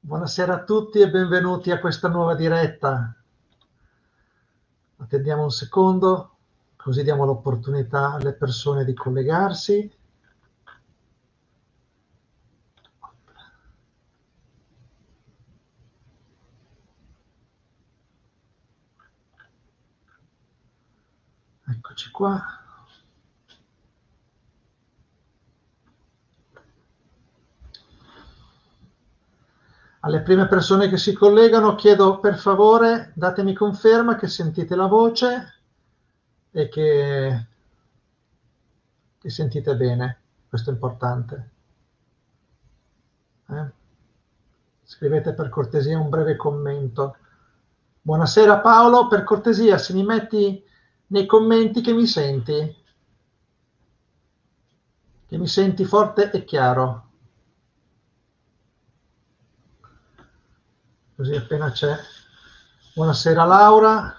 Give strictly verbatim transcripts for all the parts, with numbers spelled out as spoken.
Buonasera a tutti e benvenuti a questa nuova diretta. Attendiamo un secondo, così diamo l'opportunità alle persone di collegarsi. Eccoci qua. Alle prime persone che si collegano chiedo per favore datemi conferma che sentite la voce e che, che sentite bene, questo è importante. Eh? Scrivete per cortesia un breve commento. Buonasera Paolo, per cortesia se mi metti nei commenti che mi senti, che mi senti forte e chiaro. Così appena c'è. Buonasera Laura.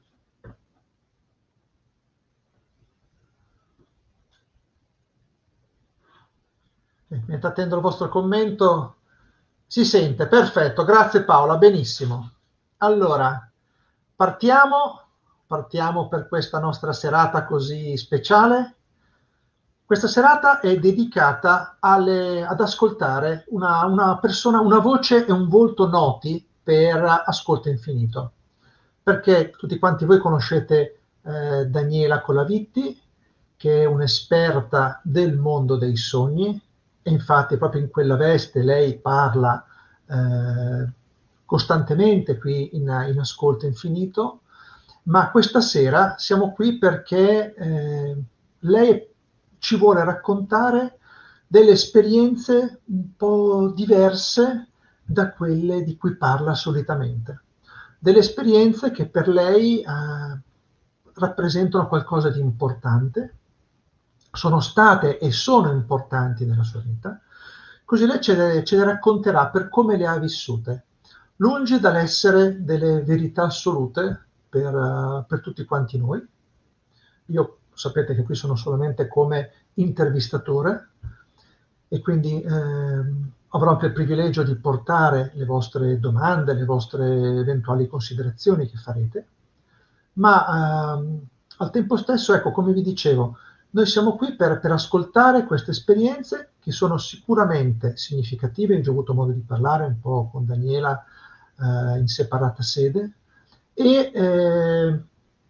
Eh, mentre attendo il vostro commento, si sente, perfetto, grazie Paola, benissimo. Allora, partiamo, partiamo per questa nostra serata così speciale. Questa serata è dedicata alle, ad ascoltare una, una persona, una voce e un volto noti per Ascolto Infinito. Perché tutti quanti voi conoscete eh, Daniela Colavitti, che è un'esperta del mondo dei sogni, e infatti proprio in quella veste lei parla eh, costantemente qui in, in Ascolto Infinito, ma questa sera siamo qui perché eh, lei ci vuole raccontare delle esperienze un po' diverse da quelle di cui parla solitamente. Delle esperienze che per lei eh, rappresentano qualcosa di importante, sono state e sono importanti nella sua vita, così lei ce le, ce le racconterà per come le ha vissute, lungi dall'essere delle verità assolute per, uh, per tutti quanti noi. Io sapete che qui sono solamente come intervistatore e quindi ehm, avrò anche il privilegio di portare le vostre domande, le vostre eventuali considerazioni che farete, ma ehm, al tempo stesso, ecco, come vi dicevo, noi siamo qui per, per ascoltare queste esperienze che sono sicuramente significative. Io ho già avuto modo di parlare un po' con Daniela eh, in separata sede e eh,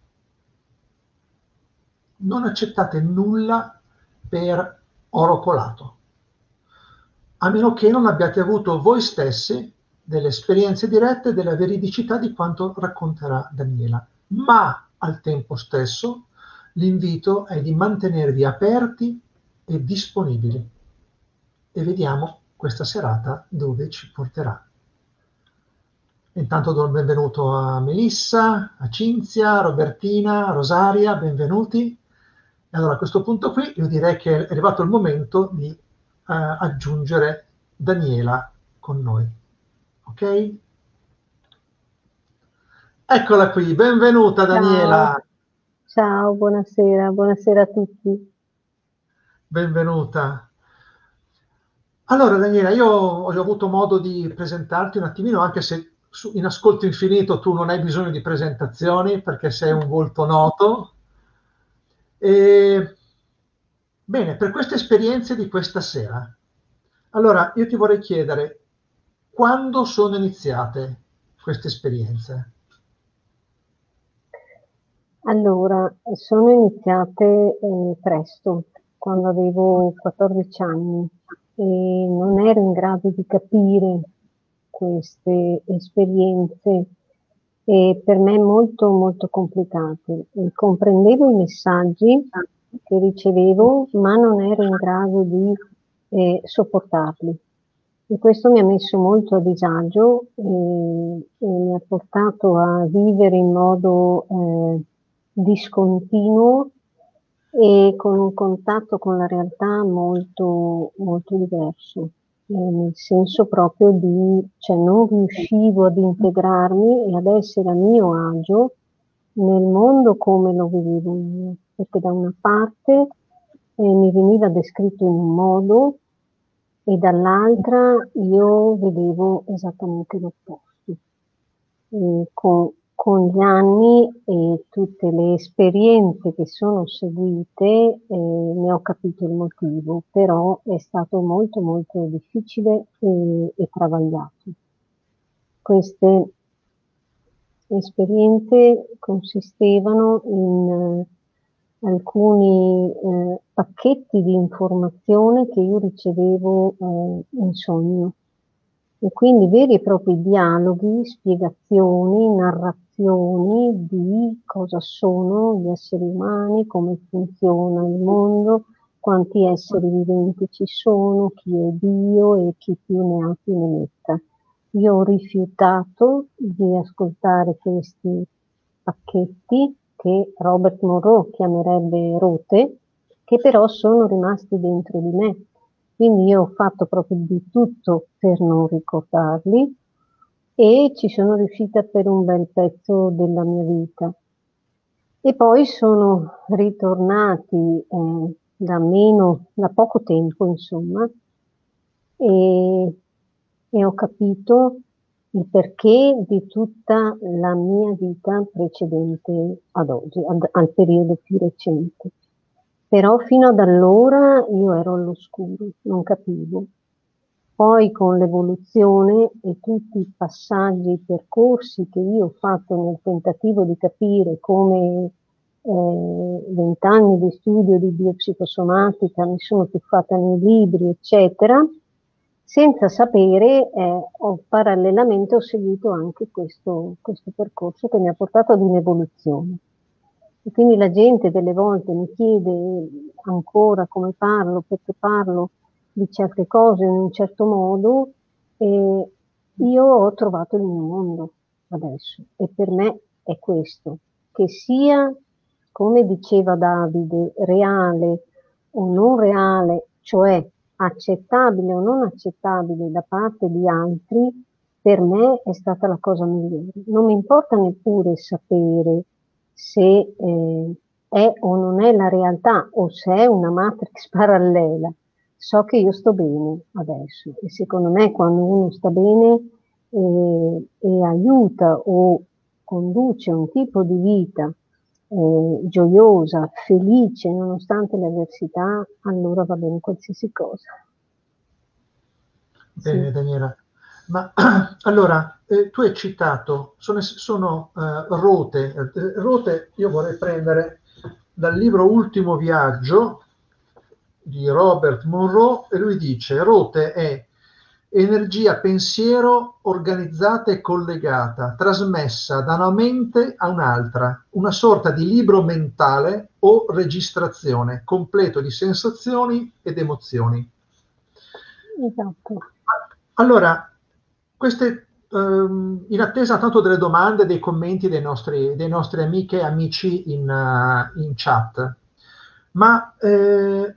non accettate nulla per oro colato, a meno che non abbiate avuto voi stessi delle esperienze dirette della veridicità di quanto racconterà Daniela. Ma al tempo stesso l'invito è di mantenervi aperti e disponibili e vediamo questa serata dove ci porterà. Intanto do il benvenuto a Melissa, a Cinzia, a Robertina, a Rosaria, benvenuti. E allora a questo punto qui io direi che è arrivato il momento di eh, aggiungere Daniela con noi. Ok? Eccola qui, benvenuta Ciao, Daniela, ciao, buonasera, buonasera a tutti. benvenuta. Allora Daniela, io ho avuto modo di presentarti un attimino, anche se su- in Ascolto Infinito tu non hai bisogno di presentazioni perché sei un volto noto. E, bene, per queste esperienze di questa sera, allora io ti vorrei chiedere quando sono iniziate queste esperienze? Allora, sono iniziate eh, presto, quando avevo quattordici anni e non ero in grado di capire queste esperienze e per me molto molto complicate. E comprendevo i messaggi che ricevevo, ma non ero in grado di eh, sopportarli. E questo mi ha messo molto a disagio e, e mi ha portato a vivere in modo eh, discontinuo e con un contatto con la realtà molto, molto diverso, eh, nel senso proprio di, cioè non riuscivo ad integrarmi e ad essere a mio agio nel mondo come lo vivevo io, perché da una parte eh, mi veniva descritto in un modo e dall'altra io vedevo esattamente l'opposto. E con, con gli anni e tutte le esperienze che sono seguite eh, ne ho capito il motivo, però è stato molto molto difficile e, e travagliato. Queste esperienze consistevano in eh, alcuni eh, pacchetti di informazione che io ricevevo eh, in sogno. E quindi veri e propri dialoghi, spiegazioni, narrazioni di cosa sono gli esseri umani, come funziona il mondo, quanti esseri viventi ci sono, chi è Dio e chi più ne ha più ne metta. Io ho rifiutato di ascoltare questi pacchetti che Robert Monroe chiamerebbe rote, che però sono rimasti dentro di me. Quindi io ho fatto proprio di tutto per non ricordarli e ci sono riuscita per un bel pezzo della mia vita. E poi sono ritornati eh, da meno, da poco tempo, insomma, e, e ho capito il perché di tutta la mia vita precedente ad oggi, ad, al periodo più recente. Però fino ad allora io ero all'oscuro, non capivo. Poi con l'evoluzione e tutti i passaggi, i percorsi che io ho fatto nel tentativo di capire come eh, vent'anni di studio di biopsicosomatica mi sono tuffata nei libri, eccetera, senza sapere, eh, ho parallelamente ho seguito anche questo, questo percorso che mi ha portato ad un'evoluzione. E quindi la gente delle volte mi chiede ancora come parlo, perché parlo di certe cose in un certo modo, e io ho trovato il mio mondo adesso. E per me è questo, che sia, come diceva Davide, reale o non reale, cioè accettabile o non accettabile da parte di altri, per me è stata la cosa migliore. Non mi importa neppure sapere se eh, è o non è la realtà o se è una matrix parallela. So che io sto bene adesso e secondo me quando uno sta bene eh, e aiuta o conduce un tipo di vita eh, gioiosa, felice nonostante le avversità, allora va bene qualsiasi cosa. Bene, Sì. Daniela. Ma allora, eh, tu hai citato, sono, sono eh, rote, eh, rote io vorrei prendere dal libro Ultimo viaggio di Robert Monroe e lui dice, rote è energia pensiero organizzata e collegata, trasmessa da una mente a un'altra, una sorta di libro mentale o registrazione, completo di sensazioni ed emozioni. Esatto. Allora, queste, ehm, in attesa tanto delle domande, dei commenti dei nostri, dei nostri amiche e amici in, uh, in chat, ma eh,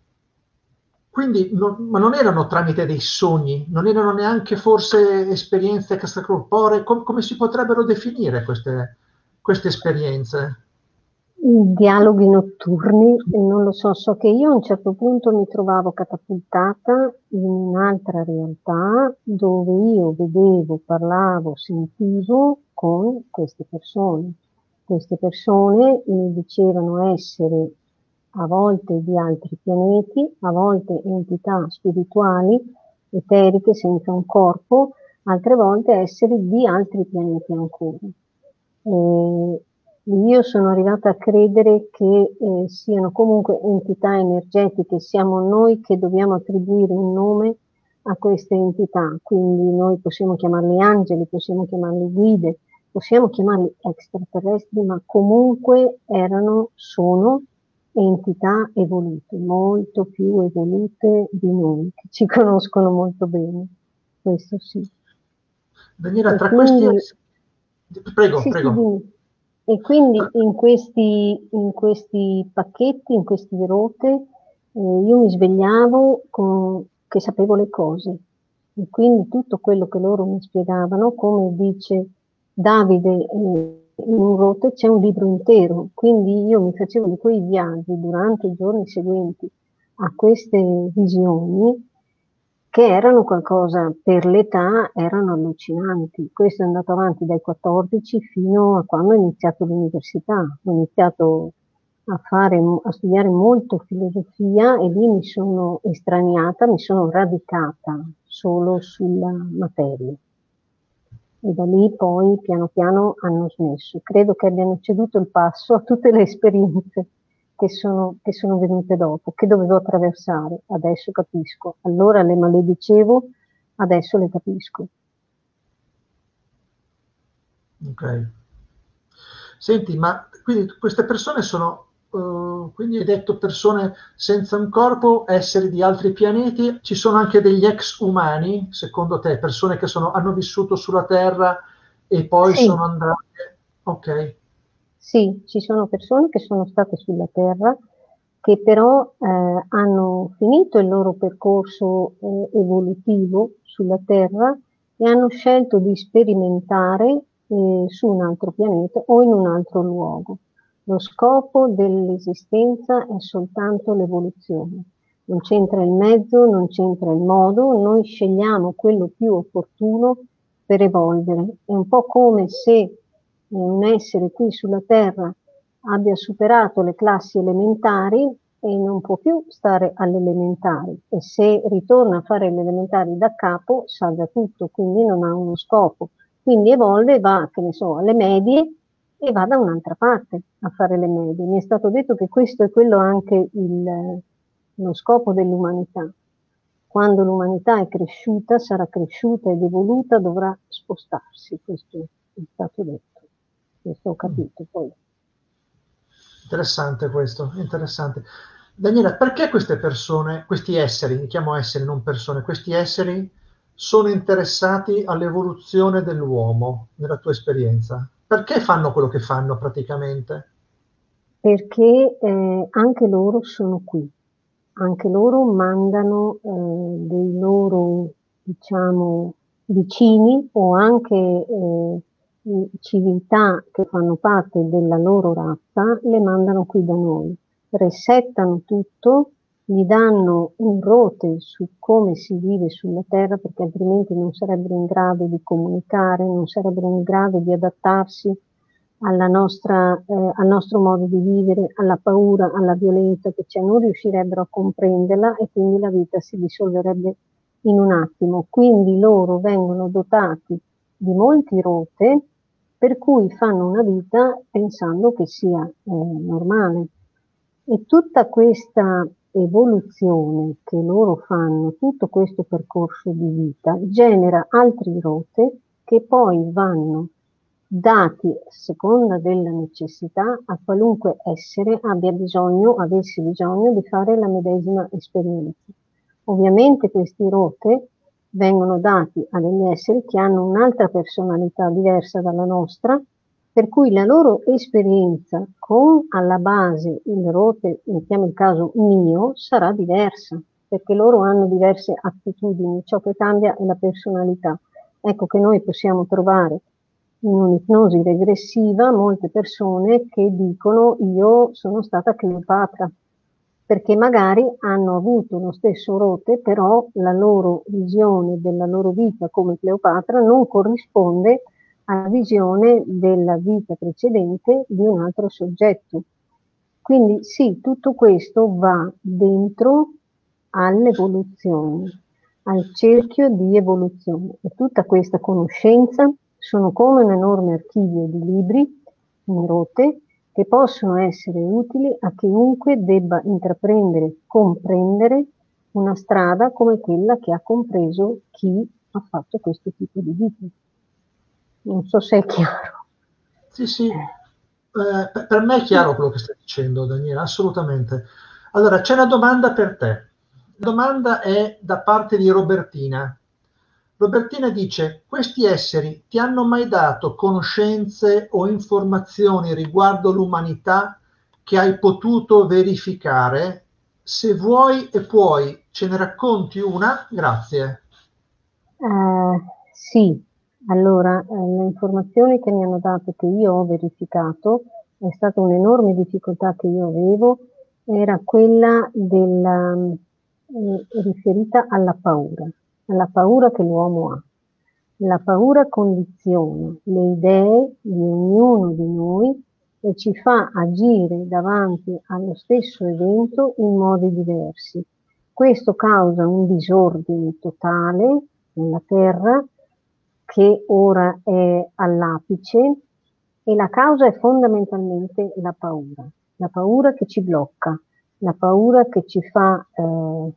quindi non, ma non erano tramite dei sogni, non erano neanche forse esperienze extracorporee, Com- come si potrebbero definire queste, queste esperienze? Dialoghi notturni, non lo so, so che io a un certo punto mi trovavo catapultata in un'altra realtà dove io vedevo, parlavo, sentivo con queste persone. Queste persone mi dicevano essere a volte di altri pianeti, a volte entità spirituali, eteriche, senza un corpo, altre volte esseri di altri pianeti ancora. E io sono arrivata a credere che eh, siano comunque entità energetiche, siamo noi che dobbiamo attribuire un nome a queste entità, quindi noi possiamo chiamarli angeli, possiamo chiamarli guide, possiamo chiamarli extraterrestri, ma comunque erano, sono entità evolute, molto più evolute di noi, che ci conoscono molto bene, questo sì. Daniela, E tra questi... quindi, Prego, sì, sì, prego. dimmi. E quindi in questi, in questi pacchetti, in queste rote, eh, io mi svegliavo con, che sapevo le cose. E quindi tutto quello che loro mi spiegavano, come dice Davide, eh, in un rote c'è un libro intero. Quindi io mi facevo di quei viaggi durante i giorni seguenti a queste visioni che erano qualcosa, per l'età, erano allucinanti. Questo è andato avanti dai quattordici fino a quando ho iniziato l'università. Ho iniziato a fare, a studiare molto filosofia e lì mi sono estraniata, mi sono radicata solo sulla materia. E da lì poi piano piano hanno smesso. Credo che abbiano ceduto il passo a tutte le esperienze che sono, che sono venute dopo, che dovevo attraversare. Adesso capisco. Allora le maledicevo, adesso le capisco. Ok. Senti, ma quindi queste persone sono, uh, quindi hai detto persone senza un corpo, esseri di altri pianeti, ci sono anche degli ex umani, secondo te, persone che sono, hanno vissuto sulla Terra e poi Sì, sono andate. Ok. sì, ci sono persone che sono state sulla Terra, che però eh, hanno finito il loro percorso eh, evolutivo sulla Terra e hanno scelto di sperimentare eh, su un altro pianeta o in un altro luogo. Lo scopo dell'esistenza è soltanto l'evoluzione. Non c'entra il mezzo, non c'entra il modo, noi scegliamo quello più opportuno per evolvere. È un po' come se un essere qui sulla Terra abbia superato le classi elementari e non può più stare alle elementari e se ritorna a fare le elementari da capo sa già tutto, quindi non ha uno scopo. Quindi evolve e va, che ne so, alle medie e va da un'altra parte a fare le medie. Mi è stato detto che questo è quello anche il, lo scopo dell'umanità. Quando l'umanità è cresciuta, sarà cresciuta ed evoluta, dovrà spostarsi, questo è stato detto, questo ho Mm. capito poi. Interessante questo, interessante. Daniela, perché queste persone, questi esseri, li chiamo esseri, non persone, questi esseri sono interessati all'evoluzione dell'uomo, nella tua esperienza? Perché fanno quello che fanno praticamente? Perché eh, anche loro sono qui, anche loro mandano eh, dei loro, diciamo, vicini o anche eh, civiltà che fanno parte della loro razza, le mandano qui da noi, resettano tutto, gli danno un rote su come si vive sulla Terra, perché altrimenti non sarebbero in grado di comunicare, non sarebbero in grado di adattarsi alla nostra, eh, al nostro modo di vivere, alla paura, alla violenza che c'è, non riuscirebbero a comprenderla e quindi la vita si dissolverebbe in un attimo. Quindi loro vengono dotati di molti rote per cui fanno una vita pensando che sia eh, normale. E tutta questa evoluzione che loro fanno, tutto questo percorso di vita, genera altri rote che poi vanno dati a seconda della necessità a qualunque essere abbia bisogno, avesse bisogno di fare la medesima esperienza. Ovviamente questi rote vengono dati a degli esseri che hanno un'altra personalità diversa dalla nostra, per cui la loro esperienza con alla base il rote, mettiamo il caso mio, sarà diversa, perché loro hanno diverse attitudini, ciò che cambia è la personalità. Ecco che noi possiamo trovare in un'ipnosi regressiva molte persone che dicono io sono stata Cleopatra, perché magari hanno avuto lo stesso rote, però la loro visione della loro vita come Cleopatra non corrisponde alla visione della vita precedente di un altro soggetto. Quindi sì, tutto questo va dentro all'evoluzione, al cerchio di evoluzione e tutta questa conoscenza sono come un enorme archivio di libri in rote che possono essere utili a chiunque debba intraprendere, comprendere una strada come quella che ha compreso chi ha fatto questo tipo di vita. Non so se è chiaro. Sì, sì, eh, per per me è chiaro quello che stai dicendo, Daniela, assolutamente. Allora, c'è una domanda per te. La domanda è da parte di Robertina. Robertina dice: questi esseri ti hanno mai dato conoscenze o informazioni riguardo l'umanità che hai potuto verificare? Se vuoi e puoi, ce ne racconti una? Grazie. Eh, sì, allora, eh, le informazioni che mi hanno dato, che io ho verificato, è stata un'enorme difficoltà che io avevo, era quella della, eh, riferita alla paura. alla paura che l'uomo ha. La paura condiziona le idee di ognuno di noi e ci fa agire davanti allo stesso evento in modi diversi. Questo causa un disordine totale nella Terra che ora è all'apice e la causa è fondamentalmente la paura. La paura che ci blocca, la paura che ci fa eh,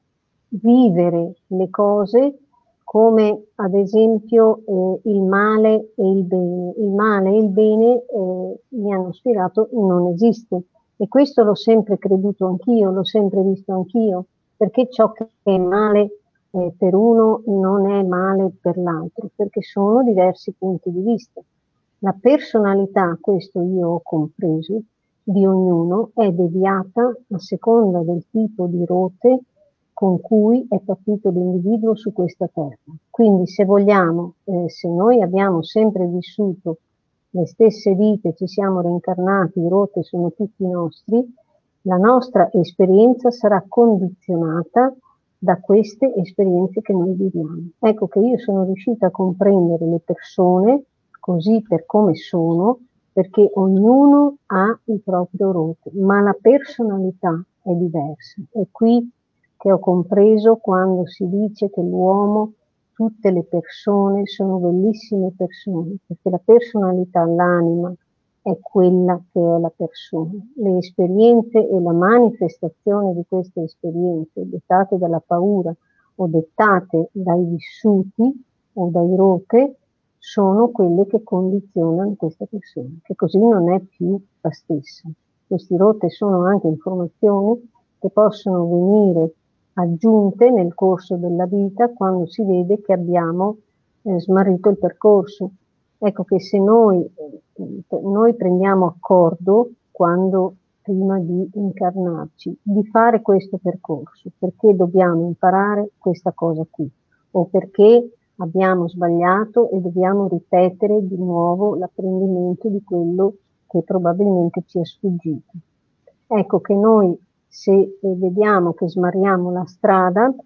vivere le cose come ad esempio eh, il male e il bene. Il male e il bene eh, mi hanno spiegato non esiste e questo l'ho sempre creduto anch'io, l'ho sempre visto anch'io, perché ciò che è male eh, per uno non è male per l'altro, perché sono diversi punti di vista. La personalità, questo io ho compreso, di ognuno è deviata a seconda del tipo di rotte con cui è partito l'individuo su questa terra. Quindi se vogliamo, eh, se noi abbiamo sempre vissuto le stesse vite, ci siamo reincarnati, i rotte sono tutti nostri, la nostra esperienza sarà condizionata da queste esperienze che noi viviamo. Ecco che io sono riuscita a comprendere le persone così per come sono, perché ognuno ha il proprio rotte, ma la personalità è diversa. È qui che ho compreso quando si dice che l'uomo, tutte le persone sono bellissime persone, perché la personalità, l'anima, è quella che è la persona. Le esperienze e la manifestazione di queste esperienze, dettate dalla paura o dettate dai vissuti o dai rotte, sono quelle che condizionano questa persona, che così non è più la stessa. Questi rotte sono anche informazioni che possono venire aggiunte nel corso della vita quando si vede che abbiamo eh, smarrito il percorso. Ecco che se noi, eh, noi prendiamo accordo quando prima di incarnarci, di fare questo percorso, perché dobbiamo imparare questa cosa qui, o perché abbiamo sbagliato e dobbiamo ripetere di nuovo l'apprendimento di quello che probabilmente ci è sfuggito. Ecco che noi se vediamo che smarriamo la strada,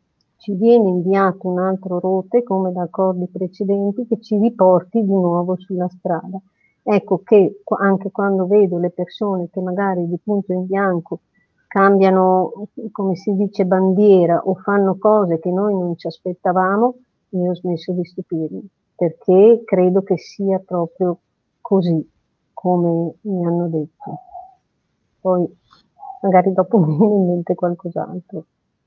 ci viene inviato un altro rotte, come da accordi precedenti, che ci riporti di nuovo sulla strada. Ecco che anche quando vedo le persone che magari di punto in bianco cambiano, come si dice, bandiera o fanno cose che noi non ci aspettavamo, io ho smesso di stupirmi, perché credo che sia proprio così, come mi hanno detto. Poi magari dopo mi viene in mente qualcos'altro.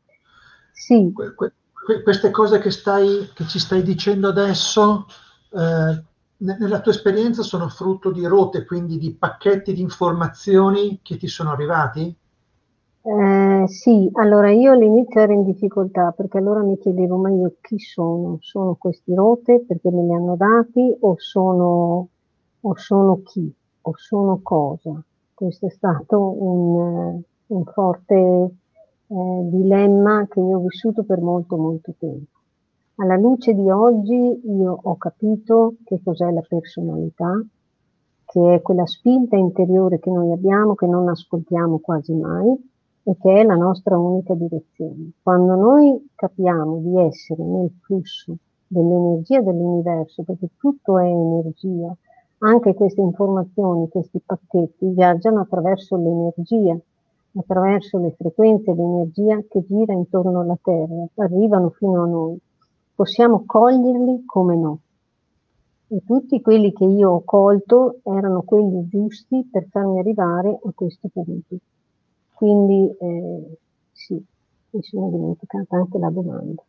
Sì. Que- que- queste cose che, stai, che ci stai dicendo adesso, eh, ne- nella tua esperienza sono frutto di rotte, quindi di pacchetti di informazioni che ti sono arrivati? Eh, sì, allora io all'inizio ero in difficoltà perché allora mi chiedevo, ma io chi sono? Sono questi rotte perché me li hanno dati o sono, o sono chi? O sono cosa? Questo è stato un, un forte eh, dilemma che io ho vissuto per molto molto tempo. Alla luce di oggi io ho capito che cos'è la personalità, che è quella spinta interiore che noi abbiamo, che non ascoltiamo quasi mai e che è la nostra unica direzione. Quando noi capiamo di essere nel flusso dell'energia dell'universo, perché tutto è energia, anche queste informazioni, questi pacchetti viaggiano attraverso l'energia, attraverso le frequenze di energia che gira intorno alla Terra, arrivano fino a noi. Possiamo coglierli come no. E tutti quelli che io ho colto erano quelli giusti per farmi arrivare a questo punto. Quindi eh, sì, mi sono dimenticata anche la domanda.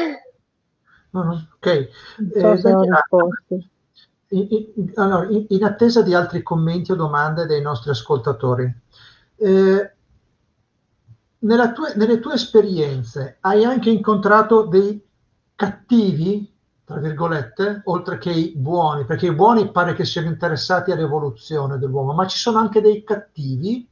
No, no, ok. Non so Eh, se ho Daniela, risposto. in, in- allora, in- in attesa di altri commenti o domande dei nostri ascoltatori, eh, nella tue- nelle tue esperienze hai anche incontrato dei cattivi, tra virgolette, oltre che i buoni, perché i buoni pare che siano interessati all'evoluzione dell'uomo, ma ci sono anche dei cattivi?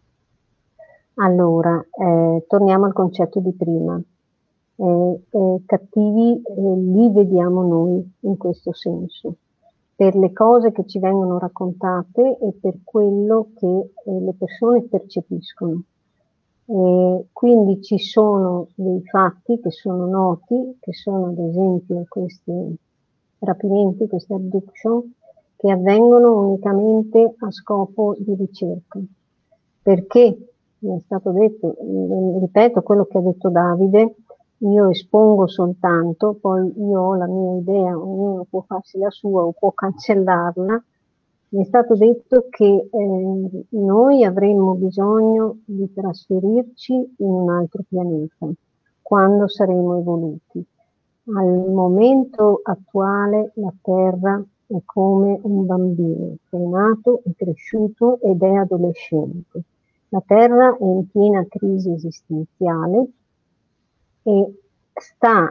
Allora, eh, torniamo al concetto di prima. Eh, eh, cattivi eh, li vediamo noi in questo senso, per le cose che ci vengono raccontate e per quello che eh, le persone percepiscono. E quindi ci sono dei fatti che sono noti, che sono ad esempio questi rapimenti, queste abduction, che avvengono unicamente a scopo di ricerca. Perché, mi è stato detto, ripeto quello che ha detto Davide, io espongo soltanto, poi io ho la mia idea, ognuno può farsi la sua o può cancellarla. Mi è stato detto che eh, noi avremmo bisogno di trasferirci in un altro pianeta quando saremo evoluti. Al momento attuale la Terra è come un bambino che è nato, è cresciuto ed è adolescente. La Terra è in piena crisi esistenziale e sta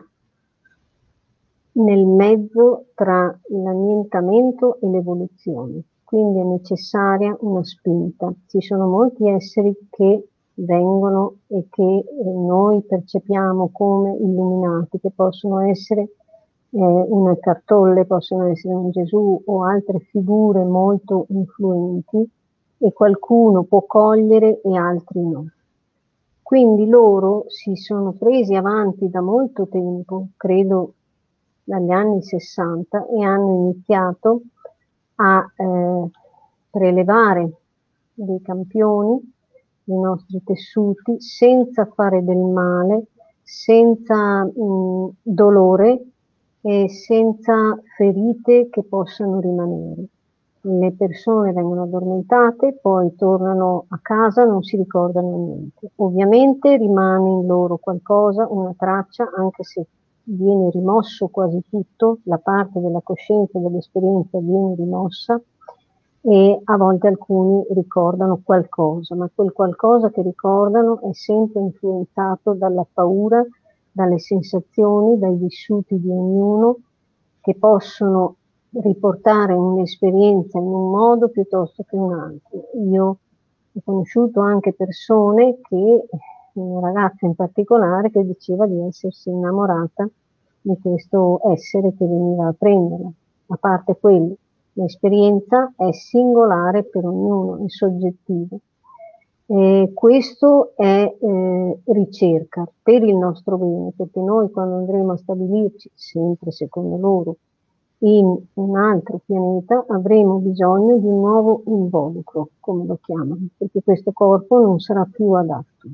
nel mezzo tra l'annientamento e l'evoluzione, quindi è necessaria una spinta. Ci sono molti esseri che vengono e che eh, noi percepiamo come illuminati, che possono essere eh, una Cartolle, possono essere un Gesù o altre figure molto influenti, e qualcuno può cogliere e altri no. Quindi loro si sono presi avanti da molto tempo, credo dagli anni sessanta, e hanno iniziato a eh, prelevare dei campioni, i nostri tessuti, senza fare del male, senza mh, dolore e senza ferite che possano rimanere. Le persone vengono addormentate, poi tornano a casa, non si ricordano niente. Ovviamente rimane in loro qualcosa, una traccia, anche se viene rimosso quasi tutto, la parte della coscienza e dell'esperienza viene rimossa, e a volte alcuni ricordano qualcosa, ma quel qualcosa che ricordano è sempre influenzato dalla paura, dalle sensazioni, dai vissuti di ognuno, che possono riportare un'esperienza in un modo piuttosto che un altro. Io ho conosciuto anche persone che, una ragazza in particolare, che diceva di essersi innamorata di questo essere che veniva a prenderla. A parte quello, l'esperienza è singolare per ognuno, è soggettiva. E questo è eh, ricerca per il nostro bene, perché noi quando andremo a stabilirci, sempre secondo loro, in un altro pianeta, avremo bisogno di un nuovo involucro, come lo chiamano, perché questo corpo non sarà più adatto.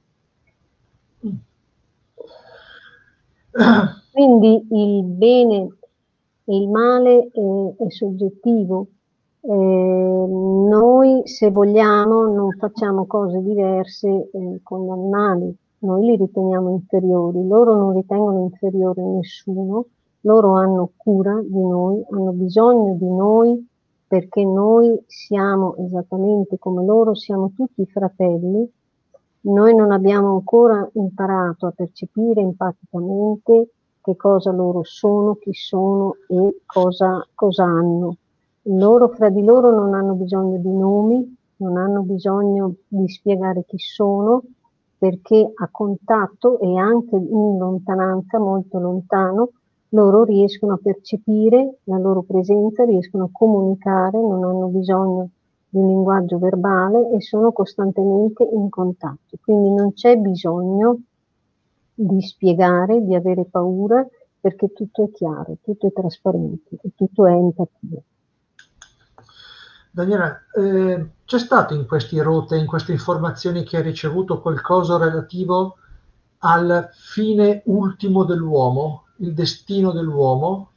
Quindi il bene e il male è, è soggettivo. Eh, noi, se vogliamo, non facciamo cose diverse eh, con gli animali, noi li riteniamo inferiori, loro non ritengono inferiore nessuno, loro hanno cura di noi, hanno bisogno di noi, perché noi siamo esattamente come loro, siamo tutti fratelli. Noi non abbiamo ancora imparato a percepire empaticamente che cosa loro sono, chi sono e cosa, cosa hanno. Loro fra di loro non hanno bisogno di nomi, non hanno bisogno di spiegare chi sono, perché a contatto e anche in lontananza, molto lontano, loro riescono a percepire la loro presenza, riescono a comunicare, non hanno bisogno di un linguaggio verbale e sono costantemente in contatto. Quindi non c'è bisogno di spiegare, di avere paura, perché tutto è chiaro, tutto è trasparente e tutto è empatia. Daniela, eh, c'è stato in queste rotte, in queste informazioni che hai ricevuto, qualcosa relativo al fine ultimo dell'uomo, il destino dell'uomo?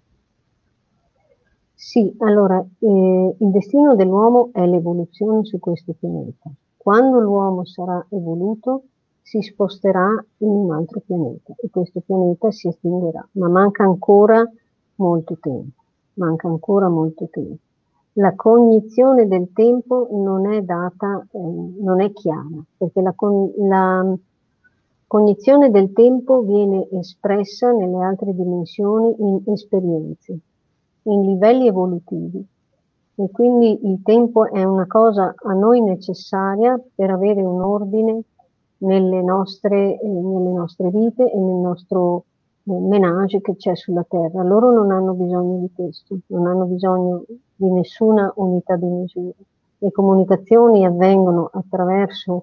Sì, allora, eh, il destino dell'uomo è l'evoluzione su questo pianeta. Quando l'uomo sarà evoluto, si sposterà in un altro pianeta e questo pianeta si estinguerà, ma manca ancora molto tempo, manca ancora molto tempo. La cognizione del tempo non è data, eh, non è chiara, perché la, con, la cognizione del tempo viene espressa nelle altre dimensioni in esperienze, in livelli evolutivi. E quindi il tempo è una cosa a noi necessaria per avere un ordine nelle nostre, eh, nelle nostre vite e nel nostro eh, menage che c'è sulla Terra. Loro non hanno bisogno di questo, non hanno bisogno di nessuna unità di misura. Le comunicazioni avvengono attraverso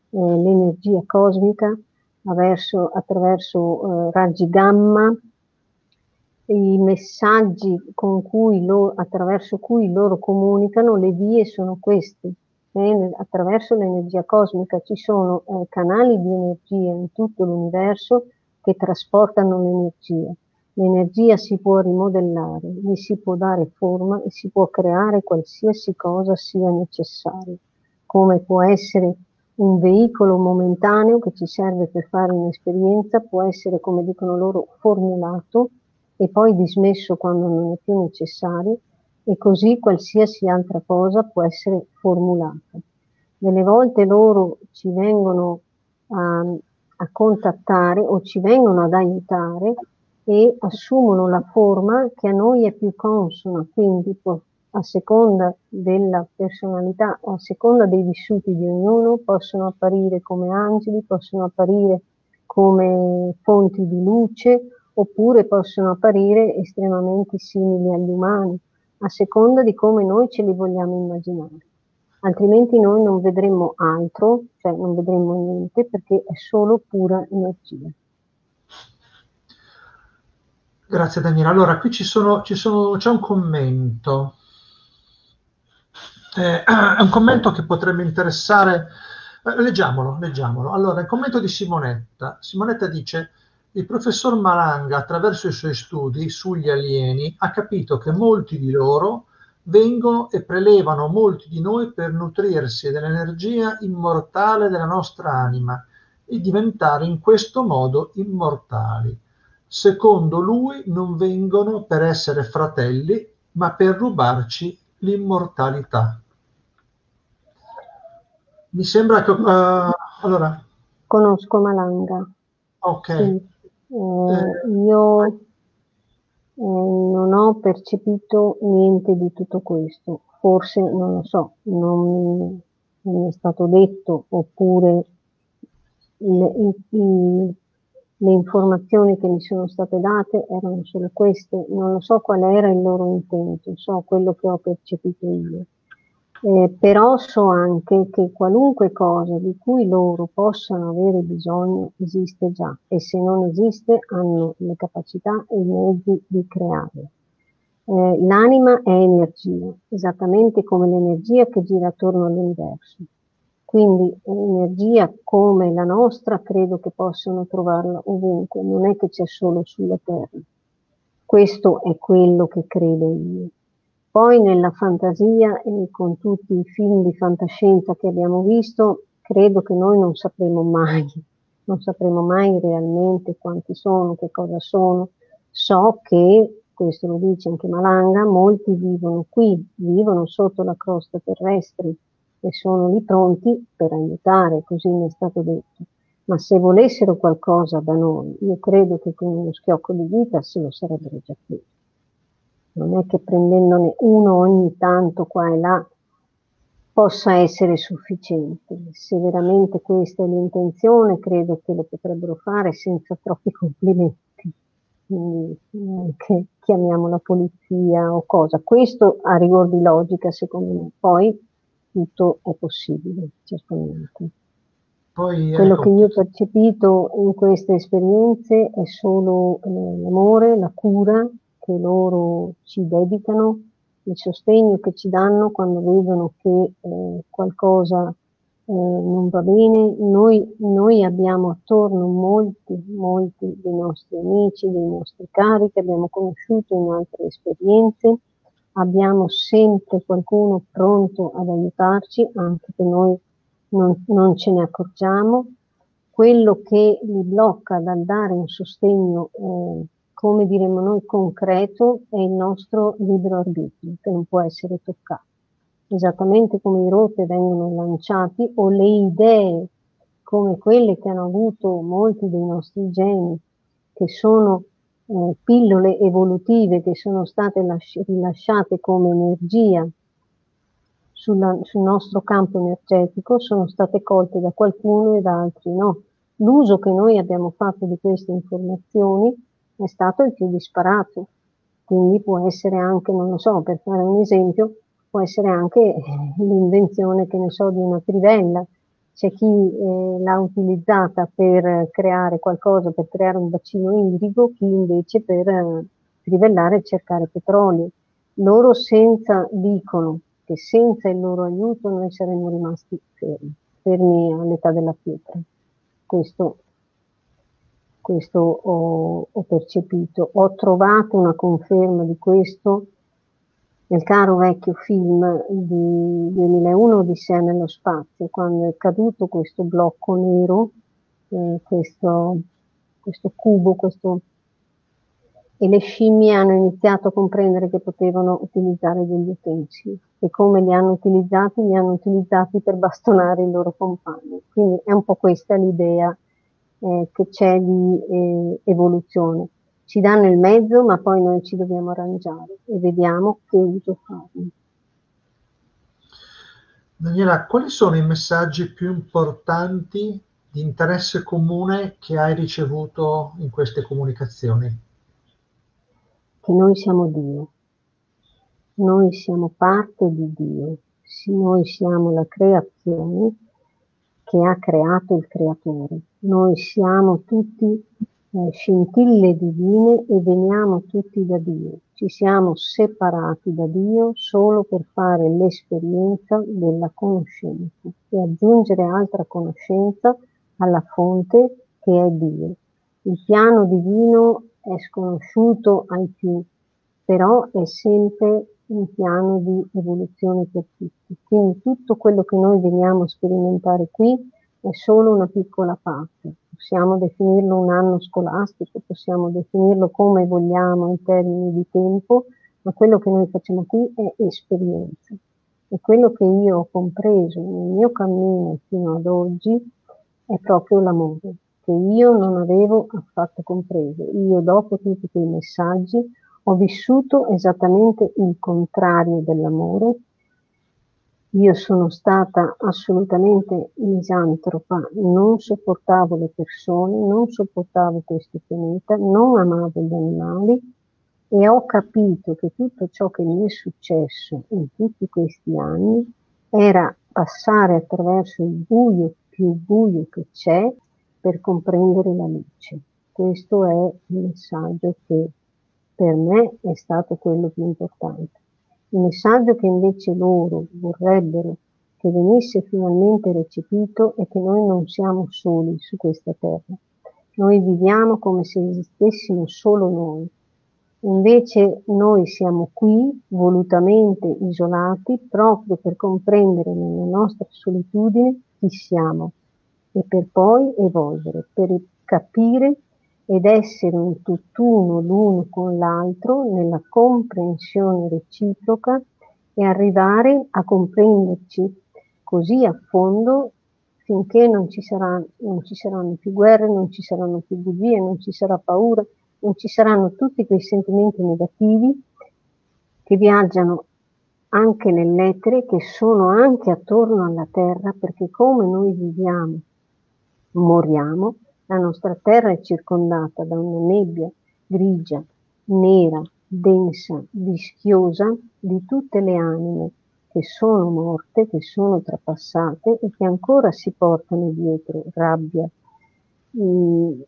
l'energia cosmica attraverso, attraverso eh, raggi gamma. I messaggi con cui lo, attraverso cui loro comunicano, le vie sono queste. Eh, attraverso l'energia cosmica ci sono eh, canali di energia in tutto l'universo che trasportano l'energia. L'energia si può rimodellare, gli si può dare forma e si può creare qualsiasi cosa sia necessario, come può essere un veicolo momentaneo che ci serve per fare un'esperienza, può essere, come dicono loro, formulato e poi dismesso quando non è più necessario, e così qualsiasi altra cosa può essere formulata. Delle volte loro ci vengono a, a contattare o ci vengono ad aiutare e assumono la forma che a noi è più consona, quindi a seconda della personalità o a seconda dei vissuti di ognuno possono apparire come angeli, possono apparire come fonti di luce, oppure possono apparire estremamente simili agli umani, a seconda di come noi ce li vogliamo immaginare. Altrimenti noi non vedremo altro, cioè non vedremo niente, perché è solo pura energia. Grazie Daniela. Allora, qui ci sono, ci sono, c'è un commento. Eh, è un commento che potrebbe interessare. Eh, leggiamolo, leggiamolo. Allora, il commento di Simonetta. Simonetta dice: il professor Malanga, attraverso i suoi studi sugli alieni, ha capito che molti di loro vengono e prelevano molti di noi per nutrirsi dell'energia immortale della nostra anima e diventare in questo modo immortali. Secondo lui non vengono per essere fratelli, ma per rubarci l'immortalità. Mi sembra che... Uh, allora... Conosco Malanga. Ok. Sì. Eh, io eh, non ho percepito niente di tutto questo. Forse, non lo so, non mi, non mi è stato detto, oppure le, i, le informazioni che mi sono state date erano solo queste. Non lo so qual era il loro intento, so quello che ho percepito io. Eh, però so anche che qualunque cosa di cui loro possano avere bisogno esiste già, e se non esiste hanno le capacità e i mezzi di crearlo. Eh, l'anima è energia, esattamente come l'energia che gira attorno all'universo. Quindi energia come la nostra credo che possano trovarla ovunque, non è che c'è solo sulla Terra. Questo è quello che credo io. Poi nella fantasia e con tutti i film di fantascienza che abbiamo visto, credo che noi non sapremo mai, non sapremo mai realmente quanti sono, che cosa sono. So che, questo lo dice anche Malanga, molti vivono qui, vivono sotto la crosta terrestre e sono lì pronti per aiutare, così mi è stato detto. Ma se volessero qualcosa da noi, io credo che con uno schiocco di dita se lo sarebbero già preso. Non è che prendendone uno ogni tanto qua e là possa essere sufficiente. Se veramente questa è l'intenzione, credo che lo potrebbero fare senza troppi complimenti. Quindi neanche chiamiamo la polizia o cosa. Questo a rigor di logica, secondo me. Poi tutto è possibile, certamente. Poi, Quello ecco, che io ho percepito in queste esperienze è solo eh, l'amore, la cura che loro ci dedicano, il sostegno che ci danno quando vedono che eh, qualcosa eh, non va bene. Noi, noi abbiamo attorno molti, molti dei nostri amici, dei nostri cari che abbiamo conosciuto in altre esperienze. Abbiamo sempre qualcuno pronto ad aiutarci, anche che noi non, non ce ne accorgiamo. Quello che li blocca dal dare un sostegno, eh, come diremmo noi, concreto, è il nostro libero arbitrio, che non può essere toccato. Esattamente come i rotte vengono lanciati, o le idee come quelle che hanno avuto molti dei nostri geni, che sono eh, pillole evolutive che sono state lasci- rilasciate come energia sulla, sul nostro campo energetico, sono state colte da qualcuno e da altri no. L'uso che noi abbiamo fatto di queste informazioni è stato il più disparato, quindi può essere anche, non lo so, per fare un esempio, può essere anche l'invenzione, che ne so, di una trivella. c'è chi eh, l'ha utilizzata per creare qualcosa, per creare un bacino idrico, chi invece per eh, trivellare e cercare petrolio. Loro senza, dicono che senza il loro aiuto noi saremmo rimasti fermi, fermi all'età della pietra. Questo, questo ho, ho percepito. Ho trovato una conferma di questo nel caro vecchio film di duemilauno Odissea nello spazio, quando è caduto questo blocco nero, eh, questo, questo cubo, questo, e le scimmie hanno iniziato a comprendere che potevano utilizzare degli utensili. E come li hanno utilizzati? Li hanno utilizzati per bastonare i loro compagni. Quindi è un po' questa l'idea eh, che c'è di eh, evoluzione. Ci danno il mezzo, ma poi noi ci dobbiamo arrangiare e vediamo che uso farne. Daniela, quali sono i messaggi più importanti di interesse comune che hai ricevuto in queste comunicazioni? Che noi siamo Dio, noi siamo parte di Dio, noi siamo la creazione che ha creato il creatore, noi siamo tutti eh, scintille divine e veniamo tutti da Dio, ci siamo separati da Dio solo per fare l'esperienza della conoscenza e aggiungere altra conoscenza alla fonte che è Dio. Il piano divino è sconosciuto ai più, però è sempre un piano di evoluzione per tutti. Quindi tutto quello che noi veniamo a sperimentare qui è solo una piccola parte. Possiamo definirlo un anno scolastico, possiamo definirlo come vogliamo in termini di tempo, ma quello che noi facciamo qui è esperienza. E quello che io ho compreso nel mio cammino fino ad oggi è proprio l'amore, che io non avevo affatto compreso. Io, dopo tutti quei messaggi, ho vissuto esattamente il contrario dell'amore. Io sono stata assolutamente misantropa, non sopportavo le persone, non sopportavo questo pianeta, non amavo gli animali e ho capito che tutto ciò che mi è successo in tutti questi anni era passare attraverso il buio più buio che c'è per comprendere la luce. Questo è il messaggio che per me è stato quello più importante. Il messaggio che invece loro vorrebbero che venisse finalmente recepito è che noi non siamo soli su questa terra. Noi viviamo come se esistessimo solo noi. Invece noi siamo qui volutamente isolati proprio per comprendere nella nostra solitudine chi siamo e per poi evolvere, per capire ed essere un tutt'uno l'uno con l'altro nella comprensione reciproca e arrivare a comprenderci così a fondo finché non ci saranno, non ci saranno più guerre, non ci saranno più bugie, non ci sarà paura, non ci saranno tutti quei sentimenti negativi che viaggiano anche nell'etere, che sono anche attorno alla terra, perché come noi viviamo, moriamo, la nostra terra è circondata da una nebbia grigia, nera, densa, vischiosa di tutte le anime che sono morte, che sono trapassate e che ancora si portano dietro rabbia, mh,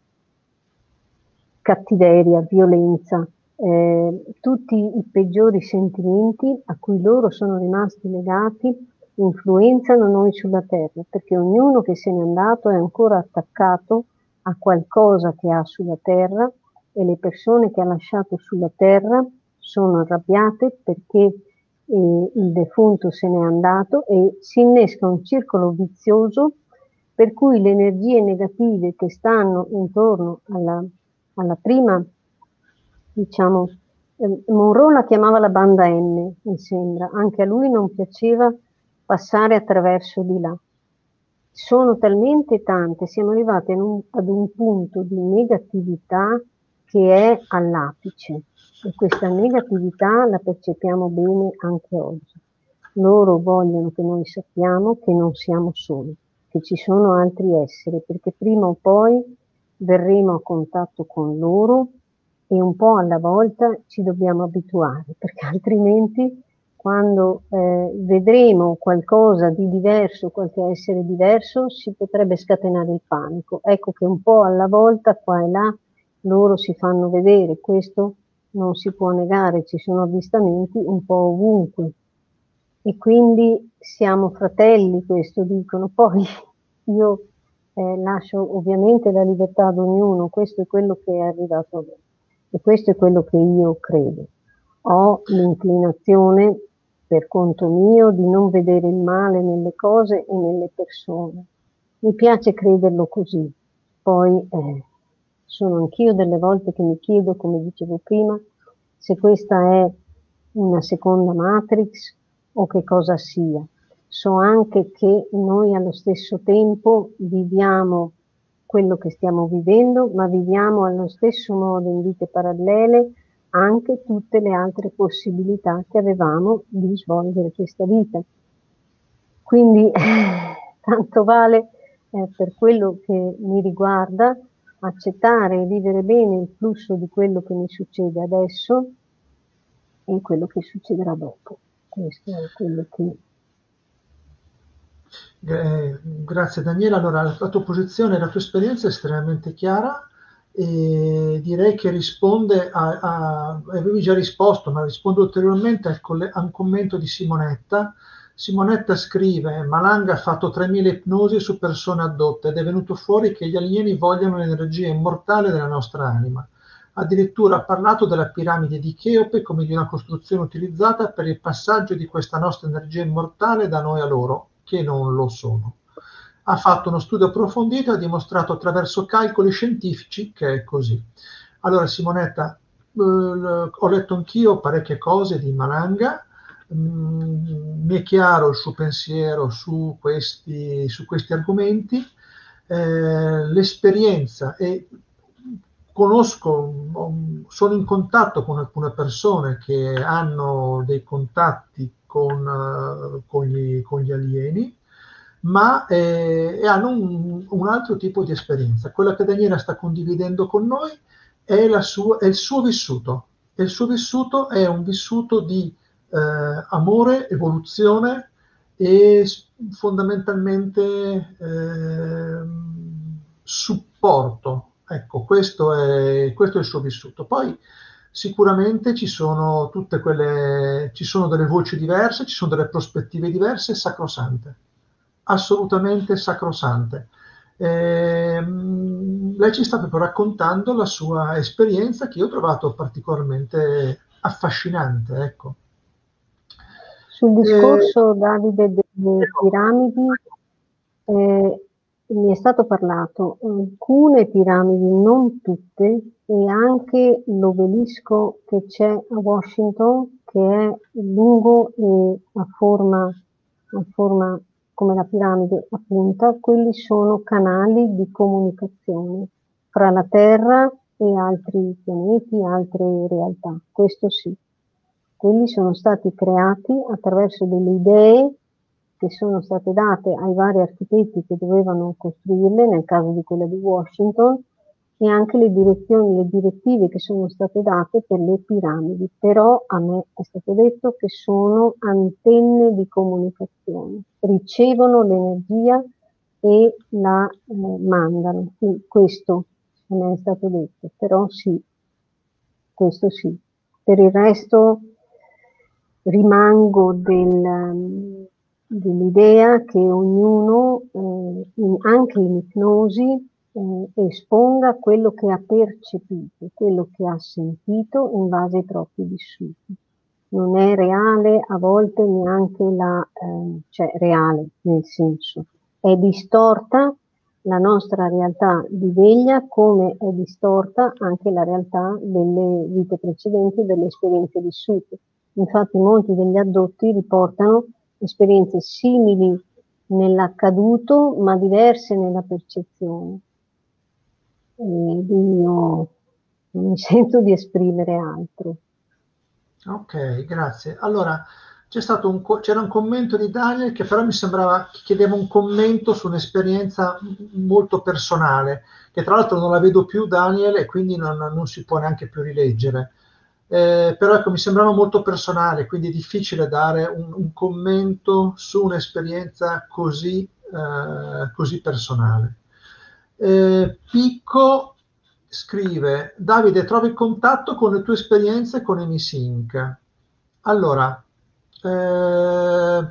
cattiveria, violenza, eh, tutti i peggiori sentimenti a cui loro sono rimasti legati influenzano noi sulla terra, perché ognuno che se n'è andato è ancora attaccato a qualcosa che ha sulla terra e le persone che ha lasciato sulla terra sono arrabbiate perché eh, il defunto se n'è andato e si innesca un circolo vizioso per cui le energie negative che stanno intorno alla, alla prima, diciamo, eh, Monroe la chiamava la banda N, mi sembra, anche a lui non piaceva passare attraverso di là. Sono talmente tante, siamo arrivati un, ad un punto di negatività che è all'apice e questa negatività la percepiamo bene anche oggi. Loro vogliono che noi sappiamo che non siamo soli, che ci sono altri esseri, perché prima o poi verremo a contatto con loro e un po' alla volta ci dobbiamo abituare, perché altrimenti quando eh, vedremo qualcosa di diverso, qualche essere diverso, si potrebbe scatenare il panico. Ecco che un po' alla volta, qua e là, loro si fanno vedere, questo non si può negare, ci sono avvistamenti un po' ovunque. E quindi siamo fratelli, questo dicono. Poi io eh, lascio ovviamente la libertà ad ognuno, questo è quello che è arrivato a me e questo è quello che io credo. Ho l'inclinazione, per conto mio, di non vedere il male nelle cose e nelle persone. Mi piace crederlo così. Poi eh, sono anch'io delle volte che mi chiedo, come dicevo prima, se questa è una seconda Matrix o che cosa sia. So anche che noi allo stesso tempo viviamo quello che stiamo vivendo, ma viviamo allo stesso modo in vite parallele anche tutte le altre possibilità che avevamo di svolgere questa vita. Quindi eh, tanto vale eh, per quello che mi riguarda accettare e vivere bene il flusso di quello che mi succede adesso e quello che succederà dopo. Questo è quello che... Eh, grazie Daniela, allora la tua posizione e la tua esperienza è estremamente chiara e direi che risponde a, a avevi già risposto, ma rispondo ulteriormente al colle- a un commento di Simonetta. Simonetta scrive: Malanga ha fatto tremila ipnosi su persone addotte ed è venuto fuori che gli alieni vogliono l'energia immortale della nostra anima. Addirittura ha parlato della piramide di Cheope come di una costruzione utilizzata per il passaggio di questa nostra energia immortale da noi a loro, che non lo sono. Ha fatto uno studio approfondito e ha dimostrato attraverso calcoli scientifici che è così. Allora Simonetta, eh, ho letto anch'io parecchie cose di Malanga, mm, mi è chiaro il suo pensiero su questi, su questi argomenti, eh, l'esperienza e conosco, sono in contatto con alcune persone che hanno dei contatti con, uh, con, gli, con gli alieni, ma eh, e hanno un, un altro tipo di esperienza. Quella che Daniela sta condividendo con noi è, la sua, è il suo vissuto. E il suo vissuto è un vissuto di eh, amore, evoluzione e fondamentalmente eh, supporto. Ecco, questo è, questo è il suo vissuto. Poi sicuramente ci sono tutte quelle, ci sono delle voci diverse, ci sono delle prospettive diverse, sacrosante, assolutamente sacrosante. Eh, lei ci sta proprio raccontando la sua esperienza che io ho trovato particolarmente affascinante, ecco. Sul Eh, discorso, Davide, delle piramidi, eh, mi è stato parlato, alcune piramidi, non tutte, e anche l'obelisco che c'è a Washington, che è lungo e a forma, a forma come la piramide a punta, quelli sono canali di comunicazione fra la Terra e altri pianeti, altre realtà. Questo sì. Quelli sono stati creati attraverso delle idee che sono state date ai vari architetti che dovevano costruirle, nel caso di quella di Washington, e anche le direzioni, le direttive che sono state date per le piramidi. Però a me è stato detto che sono antenne di comunicazione, ricevono l'energia e la eh, mandano. Quindi questo a me è stato detto, però sì, questo sì. Per il resto rimango del, dell'idea che ognuno, eh, in, anche in ipnosi, eh, esponga quello che ha percepito, quello che ha sentito in base ai propri vissuti. Non è reale a volte neanche la, eh, cioè reale nel senso, è distorta la nostra realtà di veglia come è distorta anche la realtà delle vite precedenti, delle esperienze vissute. Infatti molti degli addotti riportano esperienze simili nell'accaduto ma diverse nella percezione. E io non mi sento di esprimere altro. Ok, grazie. Allora, c'è stato un, co- c'era un commento di Daniel che però mi sembrava che chiedeva un commento su un'esperienza m- molto personale, che tra l'altro non la vedo più, Daniel, e quindi non, non si può neanche più rileggere. eh, però ecco, mi sembrava molto personale, quindi è difficile dare un, un commento su un'esperienza così, eh, così personale. Eh, Picco scrive: Davide, trovi contatto con le tue esperienze con EmiSync. Allora, eh,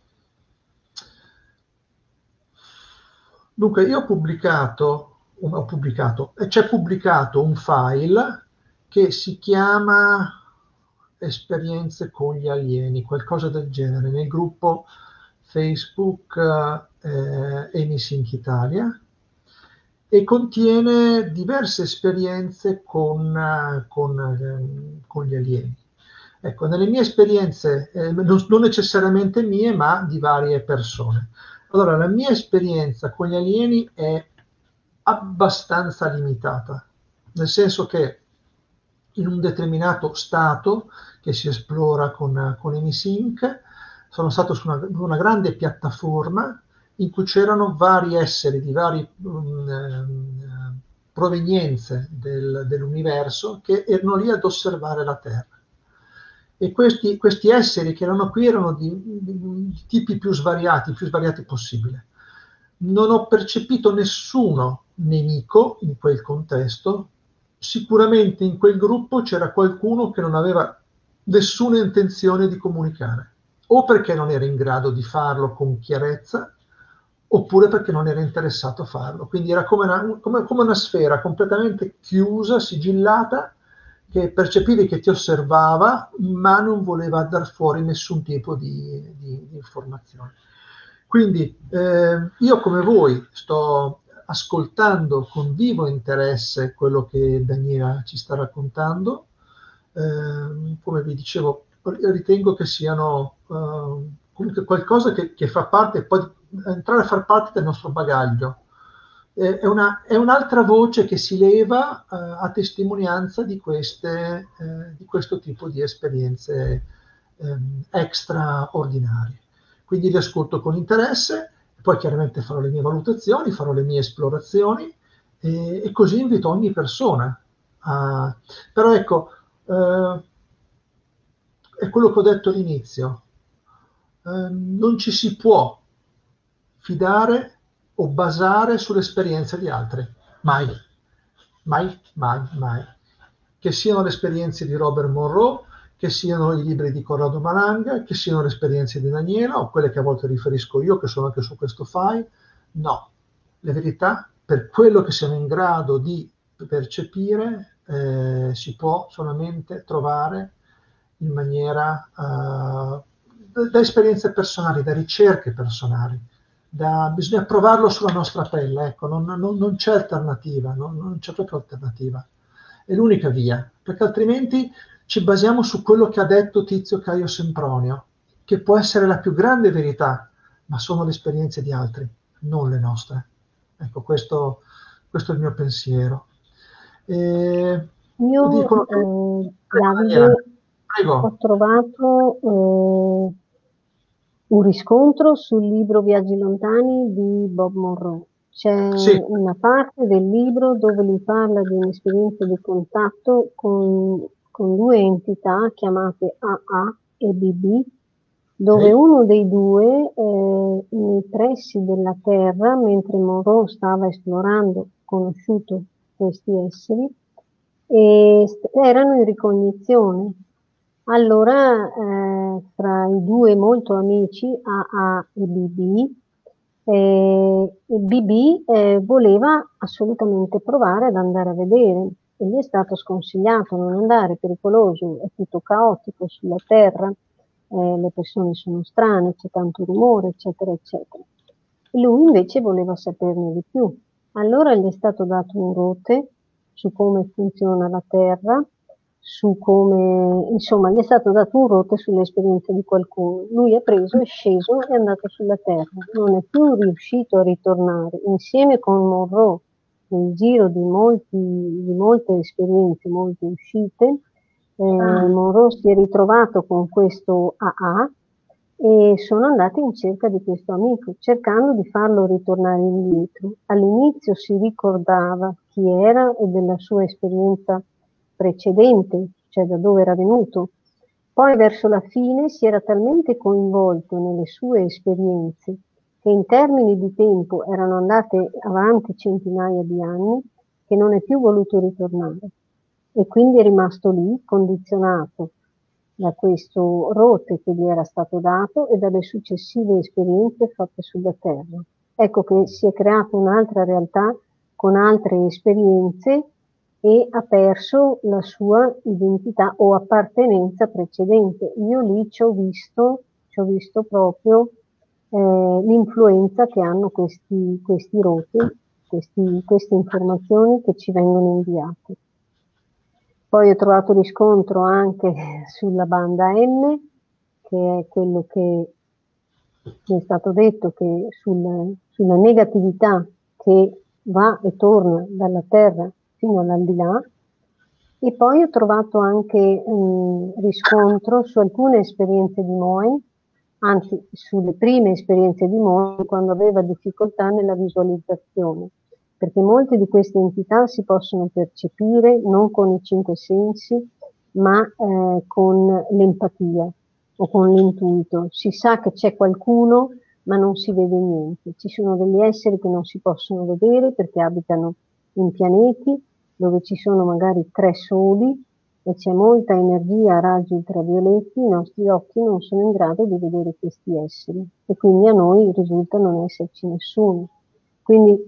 dunque io ho pubblicato, ho pubblicato, e c'è pubblicato un file che si chiama Esperienze con gli alieni, qualcosa del genere, nel gruppo Facebook eh, EmiSync Italia, e contiene diverse esperienze con, eh, con, eh, con gli alieni. Ecco, nelle mie esperienze, eh, non, non necessariamente mie, ma di varie persone. Allora, la mia esperienza con gli alieni è abbastanza limitata, nel senso che in un determinato stato che si esplora con, con EmiSync, sono stato su una, una grande piattaforma in cui c'erano vari esseri di varie um, provenienze del, dell'universo che erano lì ad osservare la Terra. E questi, questi esseri che erano qui erano di, di, di tipi più svariati, più svariati possibile. Non ho percepito nessuno nemico in quel contesto. Sicuramente in quel gruppo c'era qualcuno che non aveva nessuna intenzione di comunicare, o perché non era in grado di farlo con chiarezza, oppure perché non era interessato a farlo. Quindi era come una, come, come una sfera completamente chiusa, sigillata, che percepivi che ti osservava, ma non voleva dar fuori nessun tipo di, di, di informazione. Quindi eh, io come voi sto ascoltando con vivo interesse quello che Daniela ci sta raccontando. Eh, come vi dicevo, ritengo che siano eh, comunque qualcosa che, che fa parte, poi entrare a far parte del nostro bagaglio. Eh, è, una, è un'altra voce che si leva eh, a testimonianza di, queste, eh, di questo tipo di esperienze eh, straordinarie. Quindi li ascolto con interesse, poi chiaramente farò le mie valutazioni, farò le mie esplorazioni e, e così invito ogni persona a... Però ecco, eh, è quello che ho detto all'inizio, eh, non ci si può fidare o basare sull'esperienza di altri, mai, mai, mai, mai. Che siano le esperienze di Robert Monroe, che siano i libri di Corrado Malanga, che siano le esperienze di Daniela o quelle che a volte riferisco io, che sono anche su questo file, no. La verità, per quello che siamo in grado di percepire, eh, si può solamente trovare in maniera uh, da esperienze personali, da ricerche personali. Da, bisogna provarlo sulla nostra pelle, ecco, non, non, non c'è alternativa, non, non c'è proprio alternativa. È l'unica via, perché altrimenti ci basiamo su quello che ha detto Tizio Caio Sempronio, che può essere la più grande verità, ma sono le esperienze di altri, non le nostre. Ecco, questo, questo è il mio pensiero. E Io, dicono che... eh, Prego, Daniela, Davide, ho prego. trovato eh, un riscontro sul libro Viaggi lontani di Bob Monroe. C'è Sì, una parte del libro dove lui parla di un'esperienza di contatto con, con due entità chiamate A A e B B, dove ok. uno dei due, eh, nei pressi della Terra, mentre Monroe stava esplorando, conosciuto questi esseri, e st- erano in ricognizione. Allora, eh, fra i due molto amici, A A e B B, eh, B B eh, voleva assolutamente provare ad andare a vedere e gli è stato sconsigliato non andare, è pericoloso, è tutto caotico sulla Terra, eh, le persone sono strane, c'è tanto rumore, eccetera, eccetera. Lui invece voleva saperne di più. Allora gli è stato dato un rote su come funziona la Terra, su come, insomma, gli è stato dato un rotte sull'esperienza di qualcuno. Lui ha preso, è sceso e è andato sulla Terra. Non è più riuscito a ritornare. Insieme con Monroe, nel giro di, molti, di molte esperienze, molte uscite, eh, Monroe si è ritrovato con questo A A e sono andati in cerca di questo amico, cercando di farlo ritornare indietro. All'inizio si ricordava chi era e della sua esperienza precedente, cioè da dove era venuto. Poi verso la fine si era talmente coinvolto nelle sue esperienze che in termini di tempo erano andate avanti centinaia di anni, che non è più voluto ritornare. E quindi è rimasto lì, condizionato da questo rotte che gli era stato dato e dalle successive esperienze fatte sulla Terra. Ecco che si è creata un'altra realtà con altre esperienze e ha perso la sua identità o appartenenza precedente. Io lì ci ho visto, ci ho visto proprio eh, l'influenza che hanno questi, questi roti, questi, queste informazioni che ci vengono inviate. Poi ho trovato riscontro anche sulla banda M, che è quello che mi è stato detto, che sul, sulla negatività che va e torna dalla Terra fino all'aldilà. E poi ho trovato anche um, riscontro su alcune esperienze di Moen, anzi sulle prime esperienze di Moen, quando aveva difficoltà nella visualizzazione, perché molte di queste entità si possono percepire non con i cinque sensi, ma eh, con l'empatia o con l'intuito. Si sa che c'è qualcuno, ma non si vede niente. Ci sono degli esseri che non si possono vedere perché abitano in pianeti dove ci sono magari tre soli e c'è molta energia a raggi ultravioletti, i nostri occhi non sono in grado di vedere questi esseri e quindi a noi risulta non esserci nessuno. Quindi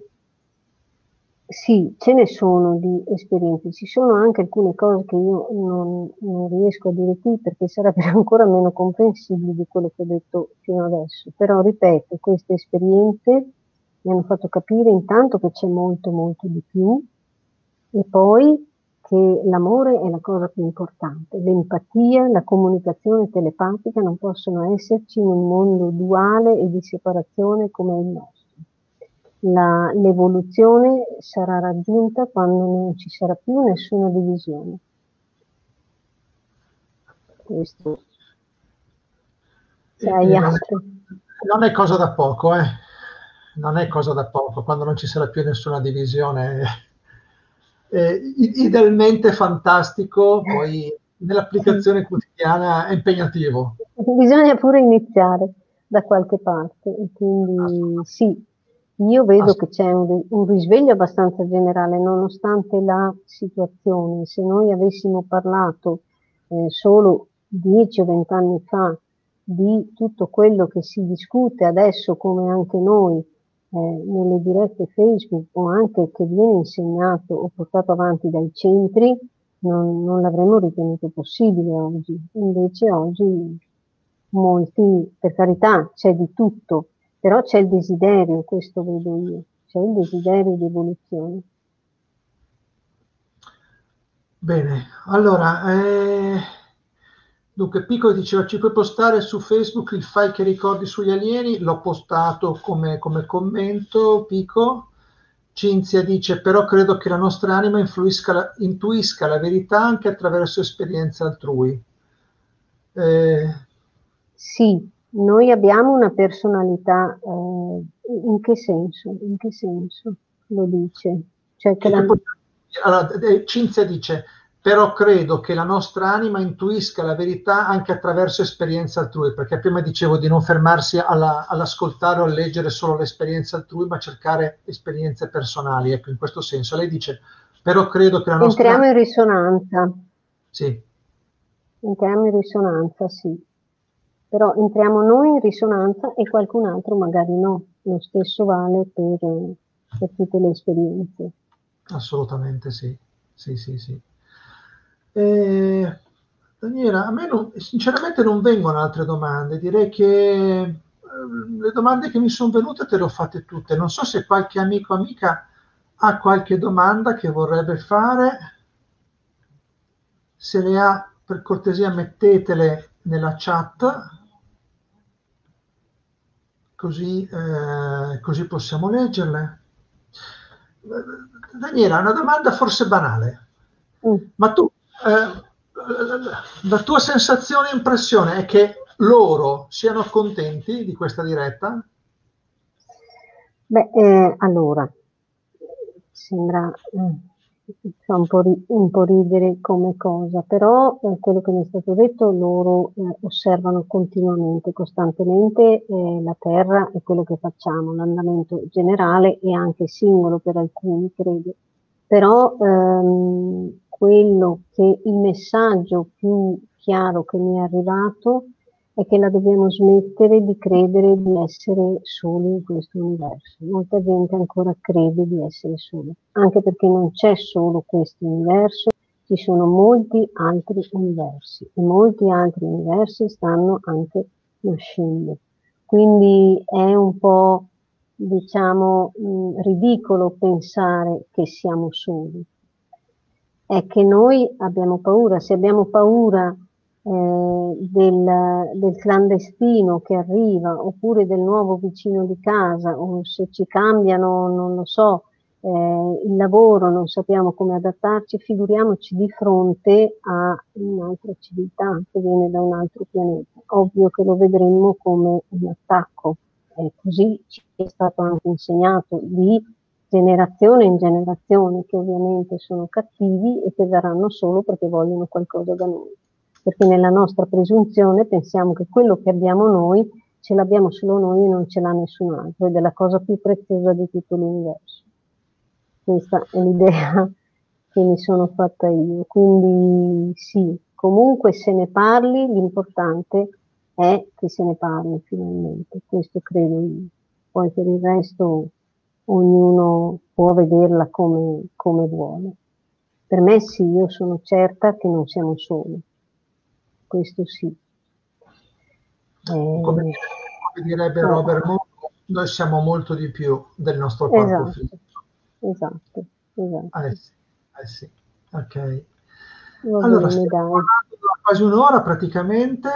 sì, ce ne sono di esperienze, ci sono anche alcune cose che io non, non riesco a dire qui perché sarebbero ancora meno comprensibili di quello che ho detto fino adesso, però ripeto, queste esperienze mi hanno fatto capire intanto che c'è molto molto di più e poi che l'amore è la cosa più importante, l'empatia, la comunicazione telepatica non possono esserci in un mondo duale e di separazione come il nostro. La, l'evoluzione sarà raggiunta quando non ci sarà più nessuna divisione. Questo. Se hai Eh, non, altro. non è cosa da poco, eh. Non è cosa da poco, quando non ci sarà più nessuna divisione. Eh, idealmente fantastico, poi nell'applicazione quotidiana è impegnativo. Bisogna pure iniziare da qualche parte e quindi sì, io vedo che c'è un, un risveglio abbastanza generale nonostante la situazione. Se noi avessimo parlato eh, solo dieci o venti anni fa di tutto quello che si discute adesso, come anche noi eh, nelle dirette Facebook o anche che viene insegnato o portato avanti dai centri, non, non l'avremmo ritenuto possibile oggi. Invece oggi molti, per carità, c'è di tutto, però c'è il desiderio, questo vedo io, c'è il desiderio di evoluzione. Bene, allora, eh, dunque Piccolo diceva ci puoi postare su Facebook il file che ricordi sugli alieni, l'ho postato come, come commento, Pico. Cinzia dice però credo che la nostra anima influisca la, intuisca la verità anche attraverso esperienze altrui. Eh, Sì, noi abbiamo una personalità, eh, in che senso? In che senso lo dice? Cioè che che, la... che pot- allora, eh, Cinzia dice però credo che la nostra anima intuisca la verità anche attraverso esperienze altrui, perché prima dicevo di non fermarsi alla, all'ascoltare o a leggere solo le esperienze altrui, ma cercare esperienze personali, ecco, in questo senso. Lei dice, però credo che la nostra... Entriamo in risonanza, Sì, entriamo in risonanza, sì. Però entriamo noi in risonanza e qualcun altro magari no. Lo stesso vale per, per tutte le esperienze. assolutamente sì. Sì, sì, sì. Eh, Daniela, a me non- sinceramente non vengono altre domande, direi che eh, le domande che mi sono venute te le ho fatte tutte. Non so se qualche amico o amica ha qualche domanda che vorrebbe fare. Se le ha, per cortesia mettetele nella chat, così, eh, così possiamo leggerle. Daniela, una domanda forse banale, Mm. ma tu, eh, la tua sensazione e impressione è che loro siano contenti di questa diretta? Beh, eh, allora, sembra... mm. fa un po', ri- un po' ridere come cosa, però eh, quello che mi è stato detto loro eh, osservano continuamente, costantemente eh, la Terra e quello che facciamo, l'andamento generale e anche singolo per alcuni, credo. Però ehm, quello che il messaggio più chiaro che mi è arrivato è che la dobbiamo smettere di credere di essere soli in questo universo. Molta gente ancora crede di essere soli, anche perché non c'è solo questo universo, ci sono molti altri universi e molti altri universi stanno anche nascendo. Quindi è un po', diciamo, mh, ridicolo pensare che siamo soli. È che noi abbiamo paura, se abbiamo paura eh, del, del clandestino che arriva, oppure del nuovo vicino di casa, o se ci cambiano, non lo so, eh, il lavoro, non sappiamo come adattarci, figuriamoci di fronte a un'altra civiltà che viene da un altro pianeta. Ovvio che lo vedremmo come un attacco, e così ci è stato anche insegnato di generazione in generazione, che ovviamente sono cattivi e che verranno solo perché vogliono qualcosa da noi. Perché nella nostra presunzione pensiamo che quello che abbiamo noi ce l'abbiamo solo noi e non ce l'ha nessun altro, ed è la cosa più preziosa di tutto l'universo. Questa è l'idea che mi sono fatta io. Quindi sì, comunque se ne parli, l'importante è che se ne parli finalmente, questo credo io. Poi per il resto ognuno può vederla come, come vuole. Per me sì, io sono certa che non siamo soli, questo sì. Come, come Eh, direbbe eh, Robert Moore, noi siamo molto di più del nostro corpo esatto, fisico. esatto, esatto. Eh sì, eh sì. Ok. Va Allora, bene, stiamo dai. parlando da quasi un'ora praticamente.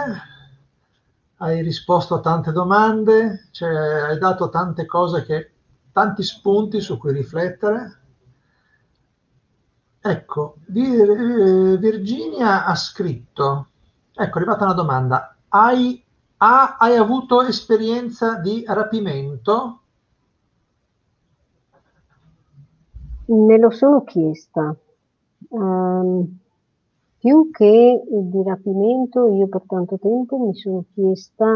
Hai risposto a tante domande, cioè, hai dato tante cose che, tanti spunti su cui riflettere. Ecco, Vir- eh, Virginia ha scritto, ecco, è arrivata una domanda, hai, ha- hai avuto esperienza di rapimento? Me lo sono chiesta. Ehm, più che di rapimento, io per tanto tempo mi sono chiesta,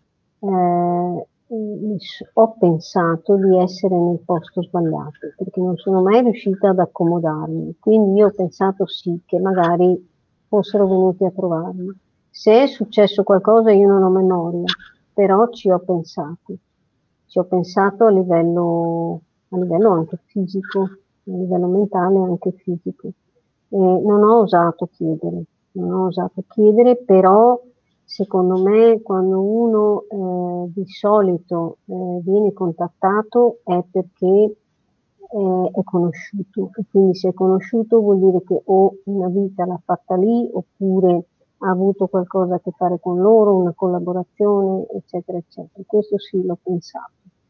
eh, mi s- ho pensato di essere nel posto sbagliato, perché non sono mai riuscita ad accomodarmi. Quindi io ho pensato sì, che magari fossero venuti a trovarmi. Se è successo qualcosa io non ho memoria, però ci ho pensato. Ci ho pensato a livello, a livello anche fisico, a livello mentale e anche fisico. E non ho osato chiedere, non ho osato chiedere, però secondo me quando uno eh, di solito eh, viene contattato è perché eh, è conosciuto, e quindi se è conosciuto vuol dire che o una vita l'ha fatta lì oppure ha avuto qualcosa a che fare con loro, una collaborazione, eccetera, eccetera. Questo sì, l'ho pensato.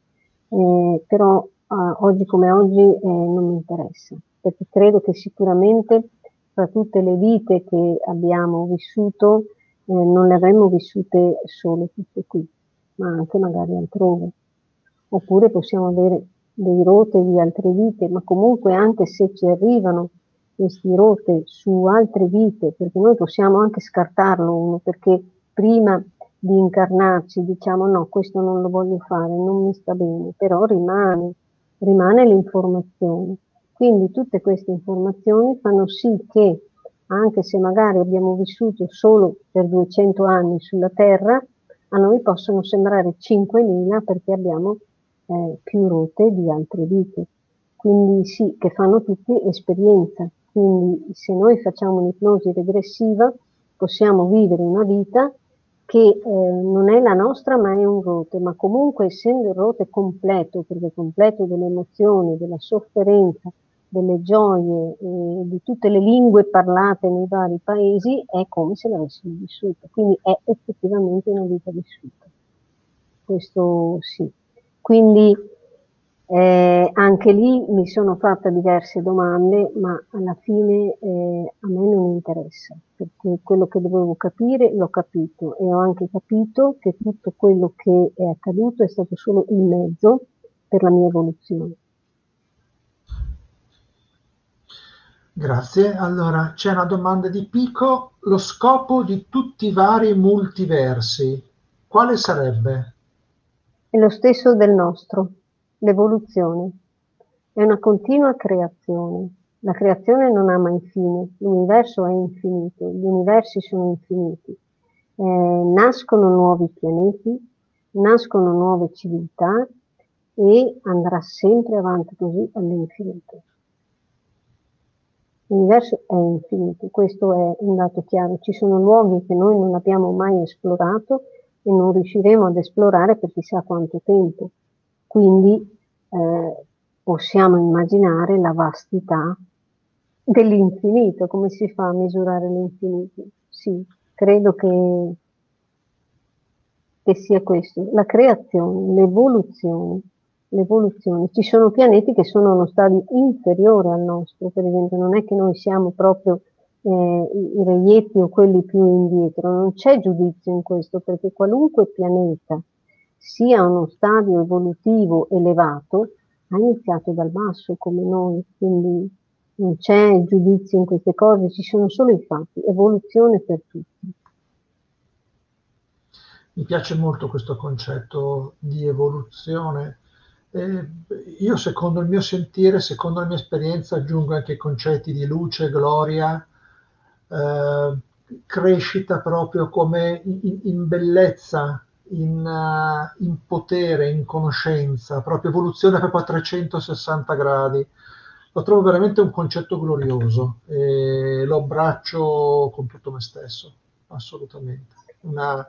Eh, però ah, oggi come oggi eh, non mi interessa, perché credo che sicuramente tra tutte le vite che abbiamo vissuto, eh, non le avremmo vissute solo tutte qui, ma anche magari altrove. Oppure possiamo avere dei rote di altre vite, ma comunque anche se ci arrivano questi rote su altre vite, perché noi possiamo anche scartarlo uno, perché prima di incarnarci diciamo no, questo non lo voglio fare, non mi sta bene, però rimane, rimane l'informazione. Quindi tutte queste informazioni fanno sì che, anche se magari abbiamo vissuto solo per duecento anni sulla Terra, a noi possono sembrare cinquemila perché abbiamo eh, più rotte di altre vite. Quindi sì, che fanno tutti esperienza. Quindi se noi facciamo un'ipnosi regressiva, possiamo vivere una vita che eh, non è la nostra ma è un rote, ma comunque essendo il rote completo, perché completo delle emozioni, della sofferenza, delle gioie, eh, di tutte le lingue parlate nei vari paesi, è come se l'avessimo vissuta, quindi è effettivamente una vita vissuta. Questo sì. Quindi eh, anche lì mi sono fatta diverse domande, ma alla fine eh, a me non interessa, perché quello che dovevo capire l'ho capito e ho anche capito che tutto quello che è accaduto è stato solo il mezzo per la mia evoluzione. Grazie. Allora, c'è una domanda di Pico. Lo scopo di tutti i vari multiversi, quale sarebbe? È lo stesso del nostro, l'evoluzione. È una continua creazione. La creazione non ha mai fine, l'universo è infinito, gli universi sono infiniti. Eh, nascono nuovi pianeti, nascono nuove civiltà e andrà sempre avanti così all'infinito. L'universo è infinito, questo è un dato chiaro. Ci sono luoghi che noi non abbiamo mai esplorato e non riusciremo ad esplorare per chissà quanto tempo. Quindi eh, possiamo immaginare la vastità dell'infinito, come si fa a misurare l'infinito? Sì, credo che, che sia questo, la creazione, l'evoluzione, l'evoluzione. Ci sono pianeti che sono a uno stadio inferiore al nostro, per esempio, non è che noi siamo proprio eh, i, i reietti o quelli più indietro, non c'è giudizio in questo, perché qualunque pianeta sia a uno stadio evolutivo elevato, ha iniziato dal basso come noi, quindi non c'è giudizio in queste cose, ci sono solo i fatti, evoluzione per tutti. Mi piace molto questo concetto di evoluzione. Eh, io, secondo il mio sentire, secondo la mia esperienza, aggiungo anche i concetti di luce, gloria, eh, crescita proprio come in, in bellezza, in, uh, in potere, in conoscenza, proprio evoluzione proprio a trecentosessanta gradi. Lo trovo veramente un concetto glorioso e lo abbraccio con tutto me stesso, assolutamente. Una,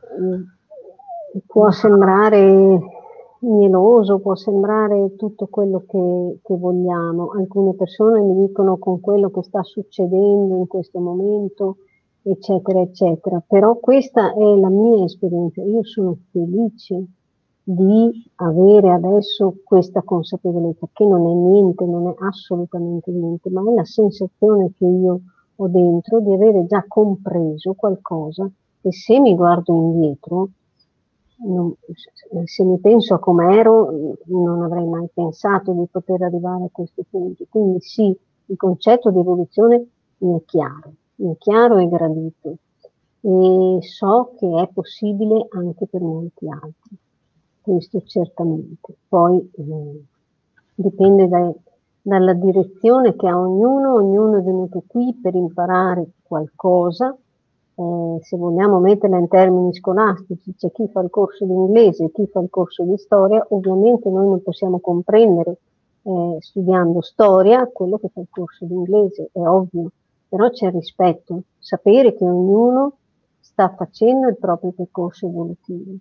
Può una sembrare mieloso, può sembrare tutto quello che, che vogliamo. Alcune persone mi dicono con quello che sta succedendo in questo momento, eccetera, eccetera. Però questa è la mia esperienza. Io sono felice di avere adesso questa consapevolezza, che non è niente, non è assolutamente niente, ma è la sensazione che io ho dentro di avere già compreso qualcosa e se mi guardo indietro, non, se mi penso a come ero, non avrei mai pensato di poter arrivare a questo punto. Quindi sì, il concetto di evoluzione mi è chiaro, mi è chiaro e gradito e so che è possibile anche per molti altri, questo certamente. Poi eh, dipende dai, dalla direzione che ha ognuno, ognuno è venuto qui per imparare qualcosa, eh, se vogliamo metterla in termini scolastici, c'è chi fa il corso di inglese, chi fa il corso di storia, ovviamente noi non possiamo comprendere eh, studiando storia quello che fa il corso di inglese, è ovvio, però c'è rispetto, sapere che ognuno sta facendo il proprio percorso evolutivo,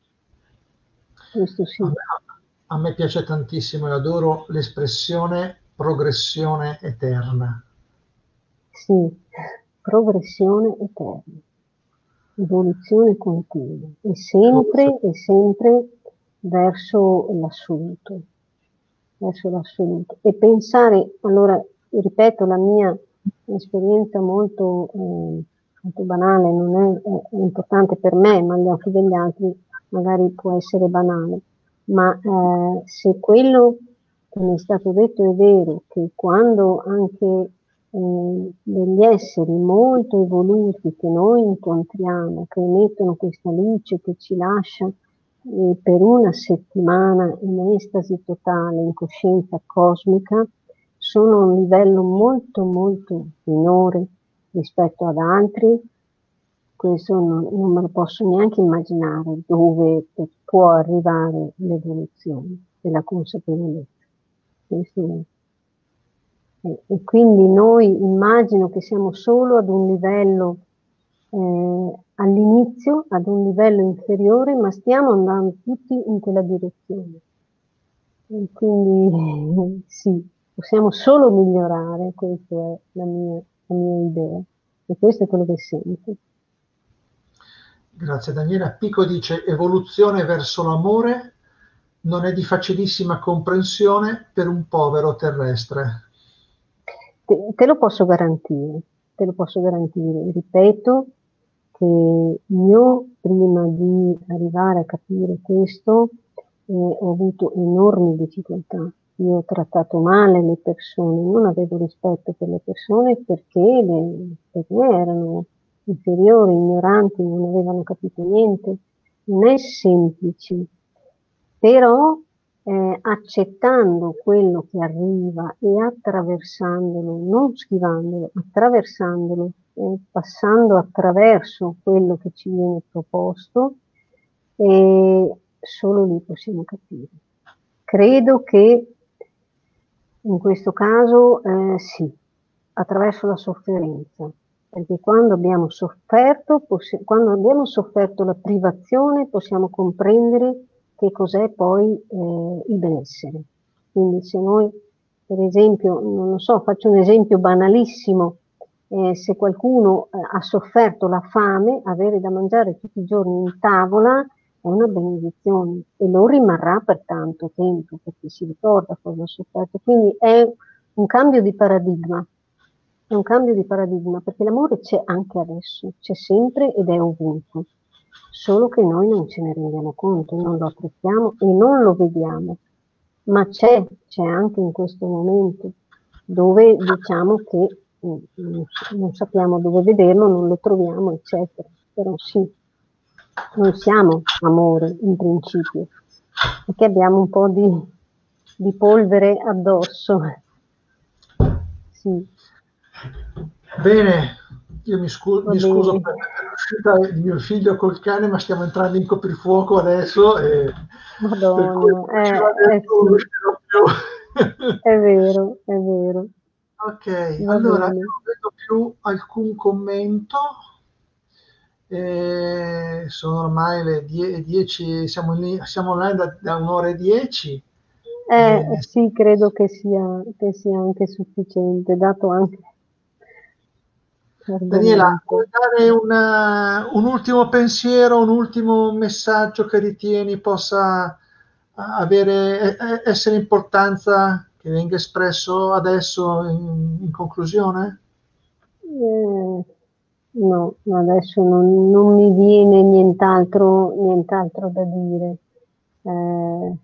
questo A sì. me, a me piace tantissimo e adoro l'espressione progressione eterna. Sì, progressione eterna, evoluzione continua, e sempre e sempre verso l'assoluto, verso l'assoluto. E pensare, allora, ripeto, la mia esperienza molto, eh, molto banale, non è, è, è importante per me, ma agli occhi degli altri magari può essere banale, ma eh, se quello che mi è stato detto è vero, che quando anche eh, degli esseri molto evoluti che noi incontriamo, che emettono questa luce che ci lascia eh, per una settimana in estasi totale, in coscienza cosmica, sono a un livello molto molto minore rispetto ad altri, questo non, non me lo posso neanche immaginare dove può arrivare l'evoluzione della consapevolezza. Questo e, e quindi noi immagino che siamo solo ad un livello, eh, all'inizio, ad un livello inferiore, ma stiamo andando tutti in quella direzione. E quindi sì, possiamo solo migliorare, questa è la mia, la mia idea. E questo è quello che sento. Grazie Daniela. Pico dice evoluzione verso l'amore non è di facilissima comprensione per un povero terrestre. Te, te lo posso garantire, te lo posso garantire. Ripeto che io prima di arrivare a capire questo eh, ho avuto enormi difficoltà, io ho trattato male le persone, non avevo rispetto per le persone perché le, per me erano inferiori, ignoranti, non avevano capito niente. Non è semplice, però eh, accettando quello che arriva e attraversandolo, non schivandolo, attraversandolo, eh, passando attraverso quello che ci viene proposto, e solo lì possiamo capire. Credo che in questo caso eh, sì, attraverso la sofferenza, perché quando abbiamo sofferto, quando abbiamo sofferto la privazione, possiamo comprendere che cos'è poi eh, il benessere. Quindi se noi, per esempio, non lo so, faccio un esempio banalissimo, eh, se qualcuno eh, ha sofferto la fame, avere da mangiare tutti i giorni in tavola è una benedizione e lo rimarrà per tanto tempo perché si ricorda cosa ha sofferto. Quindi è un cambio di paradigma, è un cambio di paradigma perché l'amore c'è anche adesso, c'è sempre ed è ovunque, solo che noi non ce ne rendiamo conto, non lo apprezziamo e non lo vediamo, ma c'è, c'è anche in questo momento dove diciamo che non, non sappiamo dove vederlo, non lo troviamo, eccetera, però sì. Noi siamo amore in principio, perché abbiamo un po' di, di polvere addosso. Sì. Bene, io mi, scu- Va mi scuso bene. per l'uscita di mio figlio col cane, ma stiamo entrando in coprifuoco adesso e per cui Madonna, come ci va eh, eh detto non sì, uscirò più. è vero, è vero. Ok, Va allora io bene. non vedo più alcun commento. Eh, sono ormai le dieci, siamo, lì, siamo online da, da un'ora e dieci. Eh, Eh, sì, credo che sia, che sia anche sufficiente, dato anche Daniela, vuoi l'argomento. dare una- un ultimo pensiero, un ultimo messaggio che ritieni possa avere, e- e- essere importanza che venga espresso adesso in, in conclusione? Eh, no, adesso non, non mi viene nient'altro, nient'altro da dire. Eh,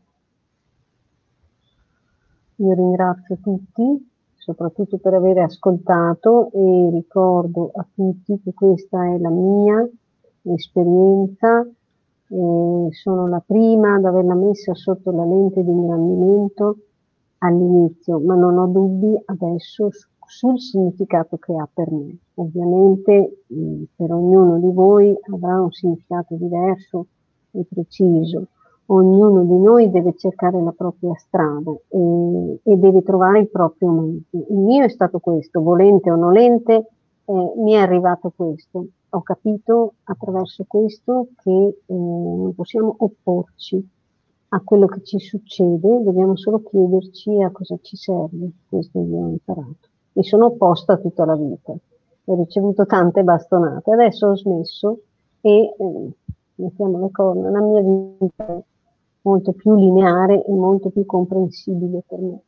io ringrazio tutti, soprattutto per aver ascoltato e ricordo a tutti che questa è la mia esperienza. Eh, sono la prima ad averla messa sotto la lente di ingrandimento all'inizio, ma non ho dubbi adesso su- sul significato che ha per me. Ovviamente mh, per ognuno di voi avrà un significato diverso e preciso. Ognuno di noi deve cercare la propria strada e, e deve trovare il proprio mezzo. Il mio è stato questo, volente o nolente, eh, mi è arrivato questo. Ho capito attraverso questo che eh, non possiamo opporci a quello che ci succede, dobbiamo solo chiederci a cosa ci serve. Questo io ho imparato. Mi sono opposta tutta la vita, ho ricevuto tante bastonate, adesso ho smesso e eh, mettiamo le corna, la mia vita è molto più lineare e molto più comprensibile per me.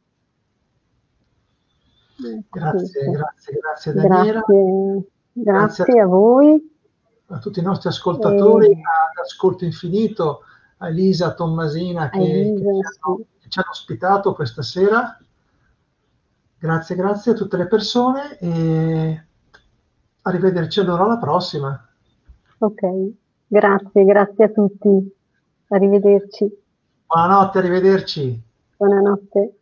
Ecco Grazie, questo. grazie, grazie Daniela, Grazie, grazie a, grazie a voi. a tutti i nostri E ascoltatori, ad Ascolto Infinito, a Elisa, a Tommasina a che, che Elisa, ci sì. hanno, che ci hanno ospitato questa sera. Grazie, grazie a tutte le persone e arrivederci allora alla prossima. Ok, grazie, grazie a tutti. Arrivederci. Buonanotte, arrivederci. Buonanotte.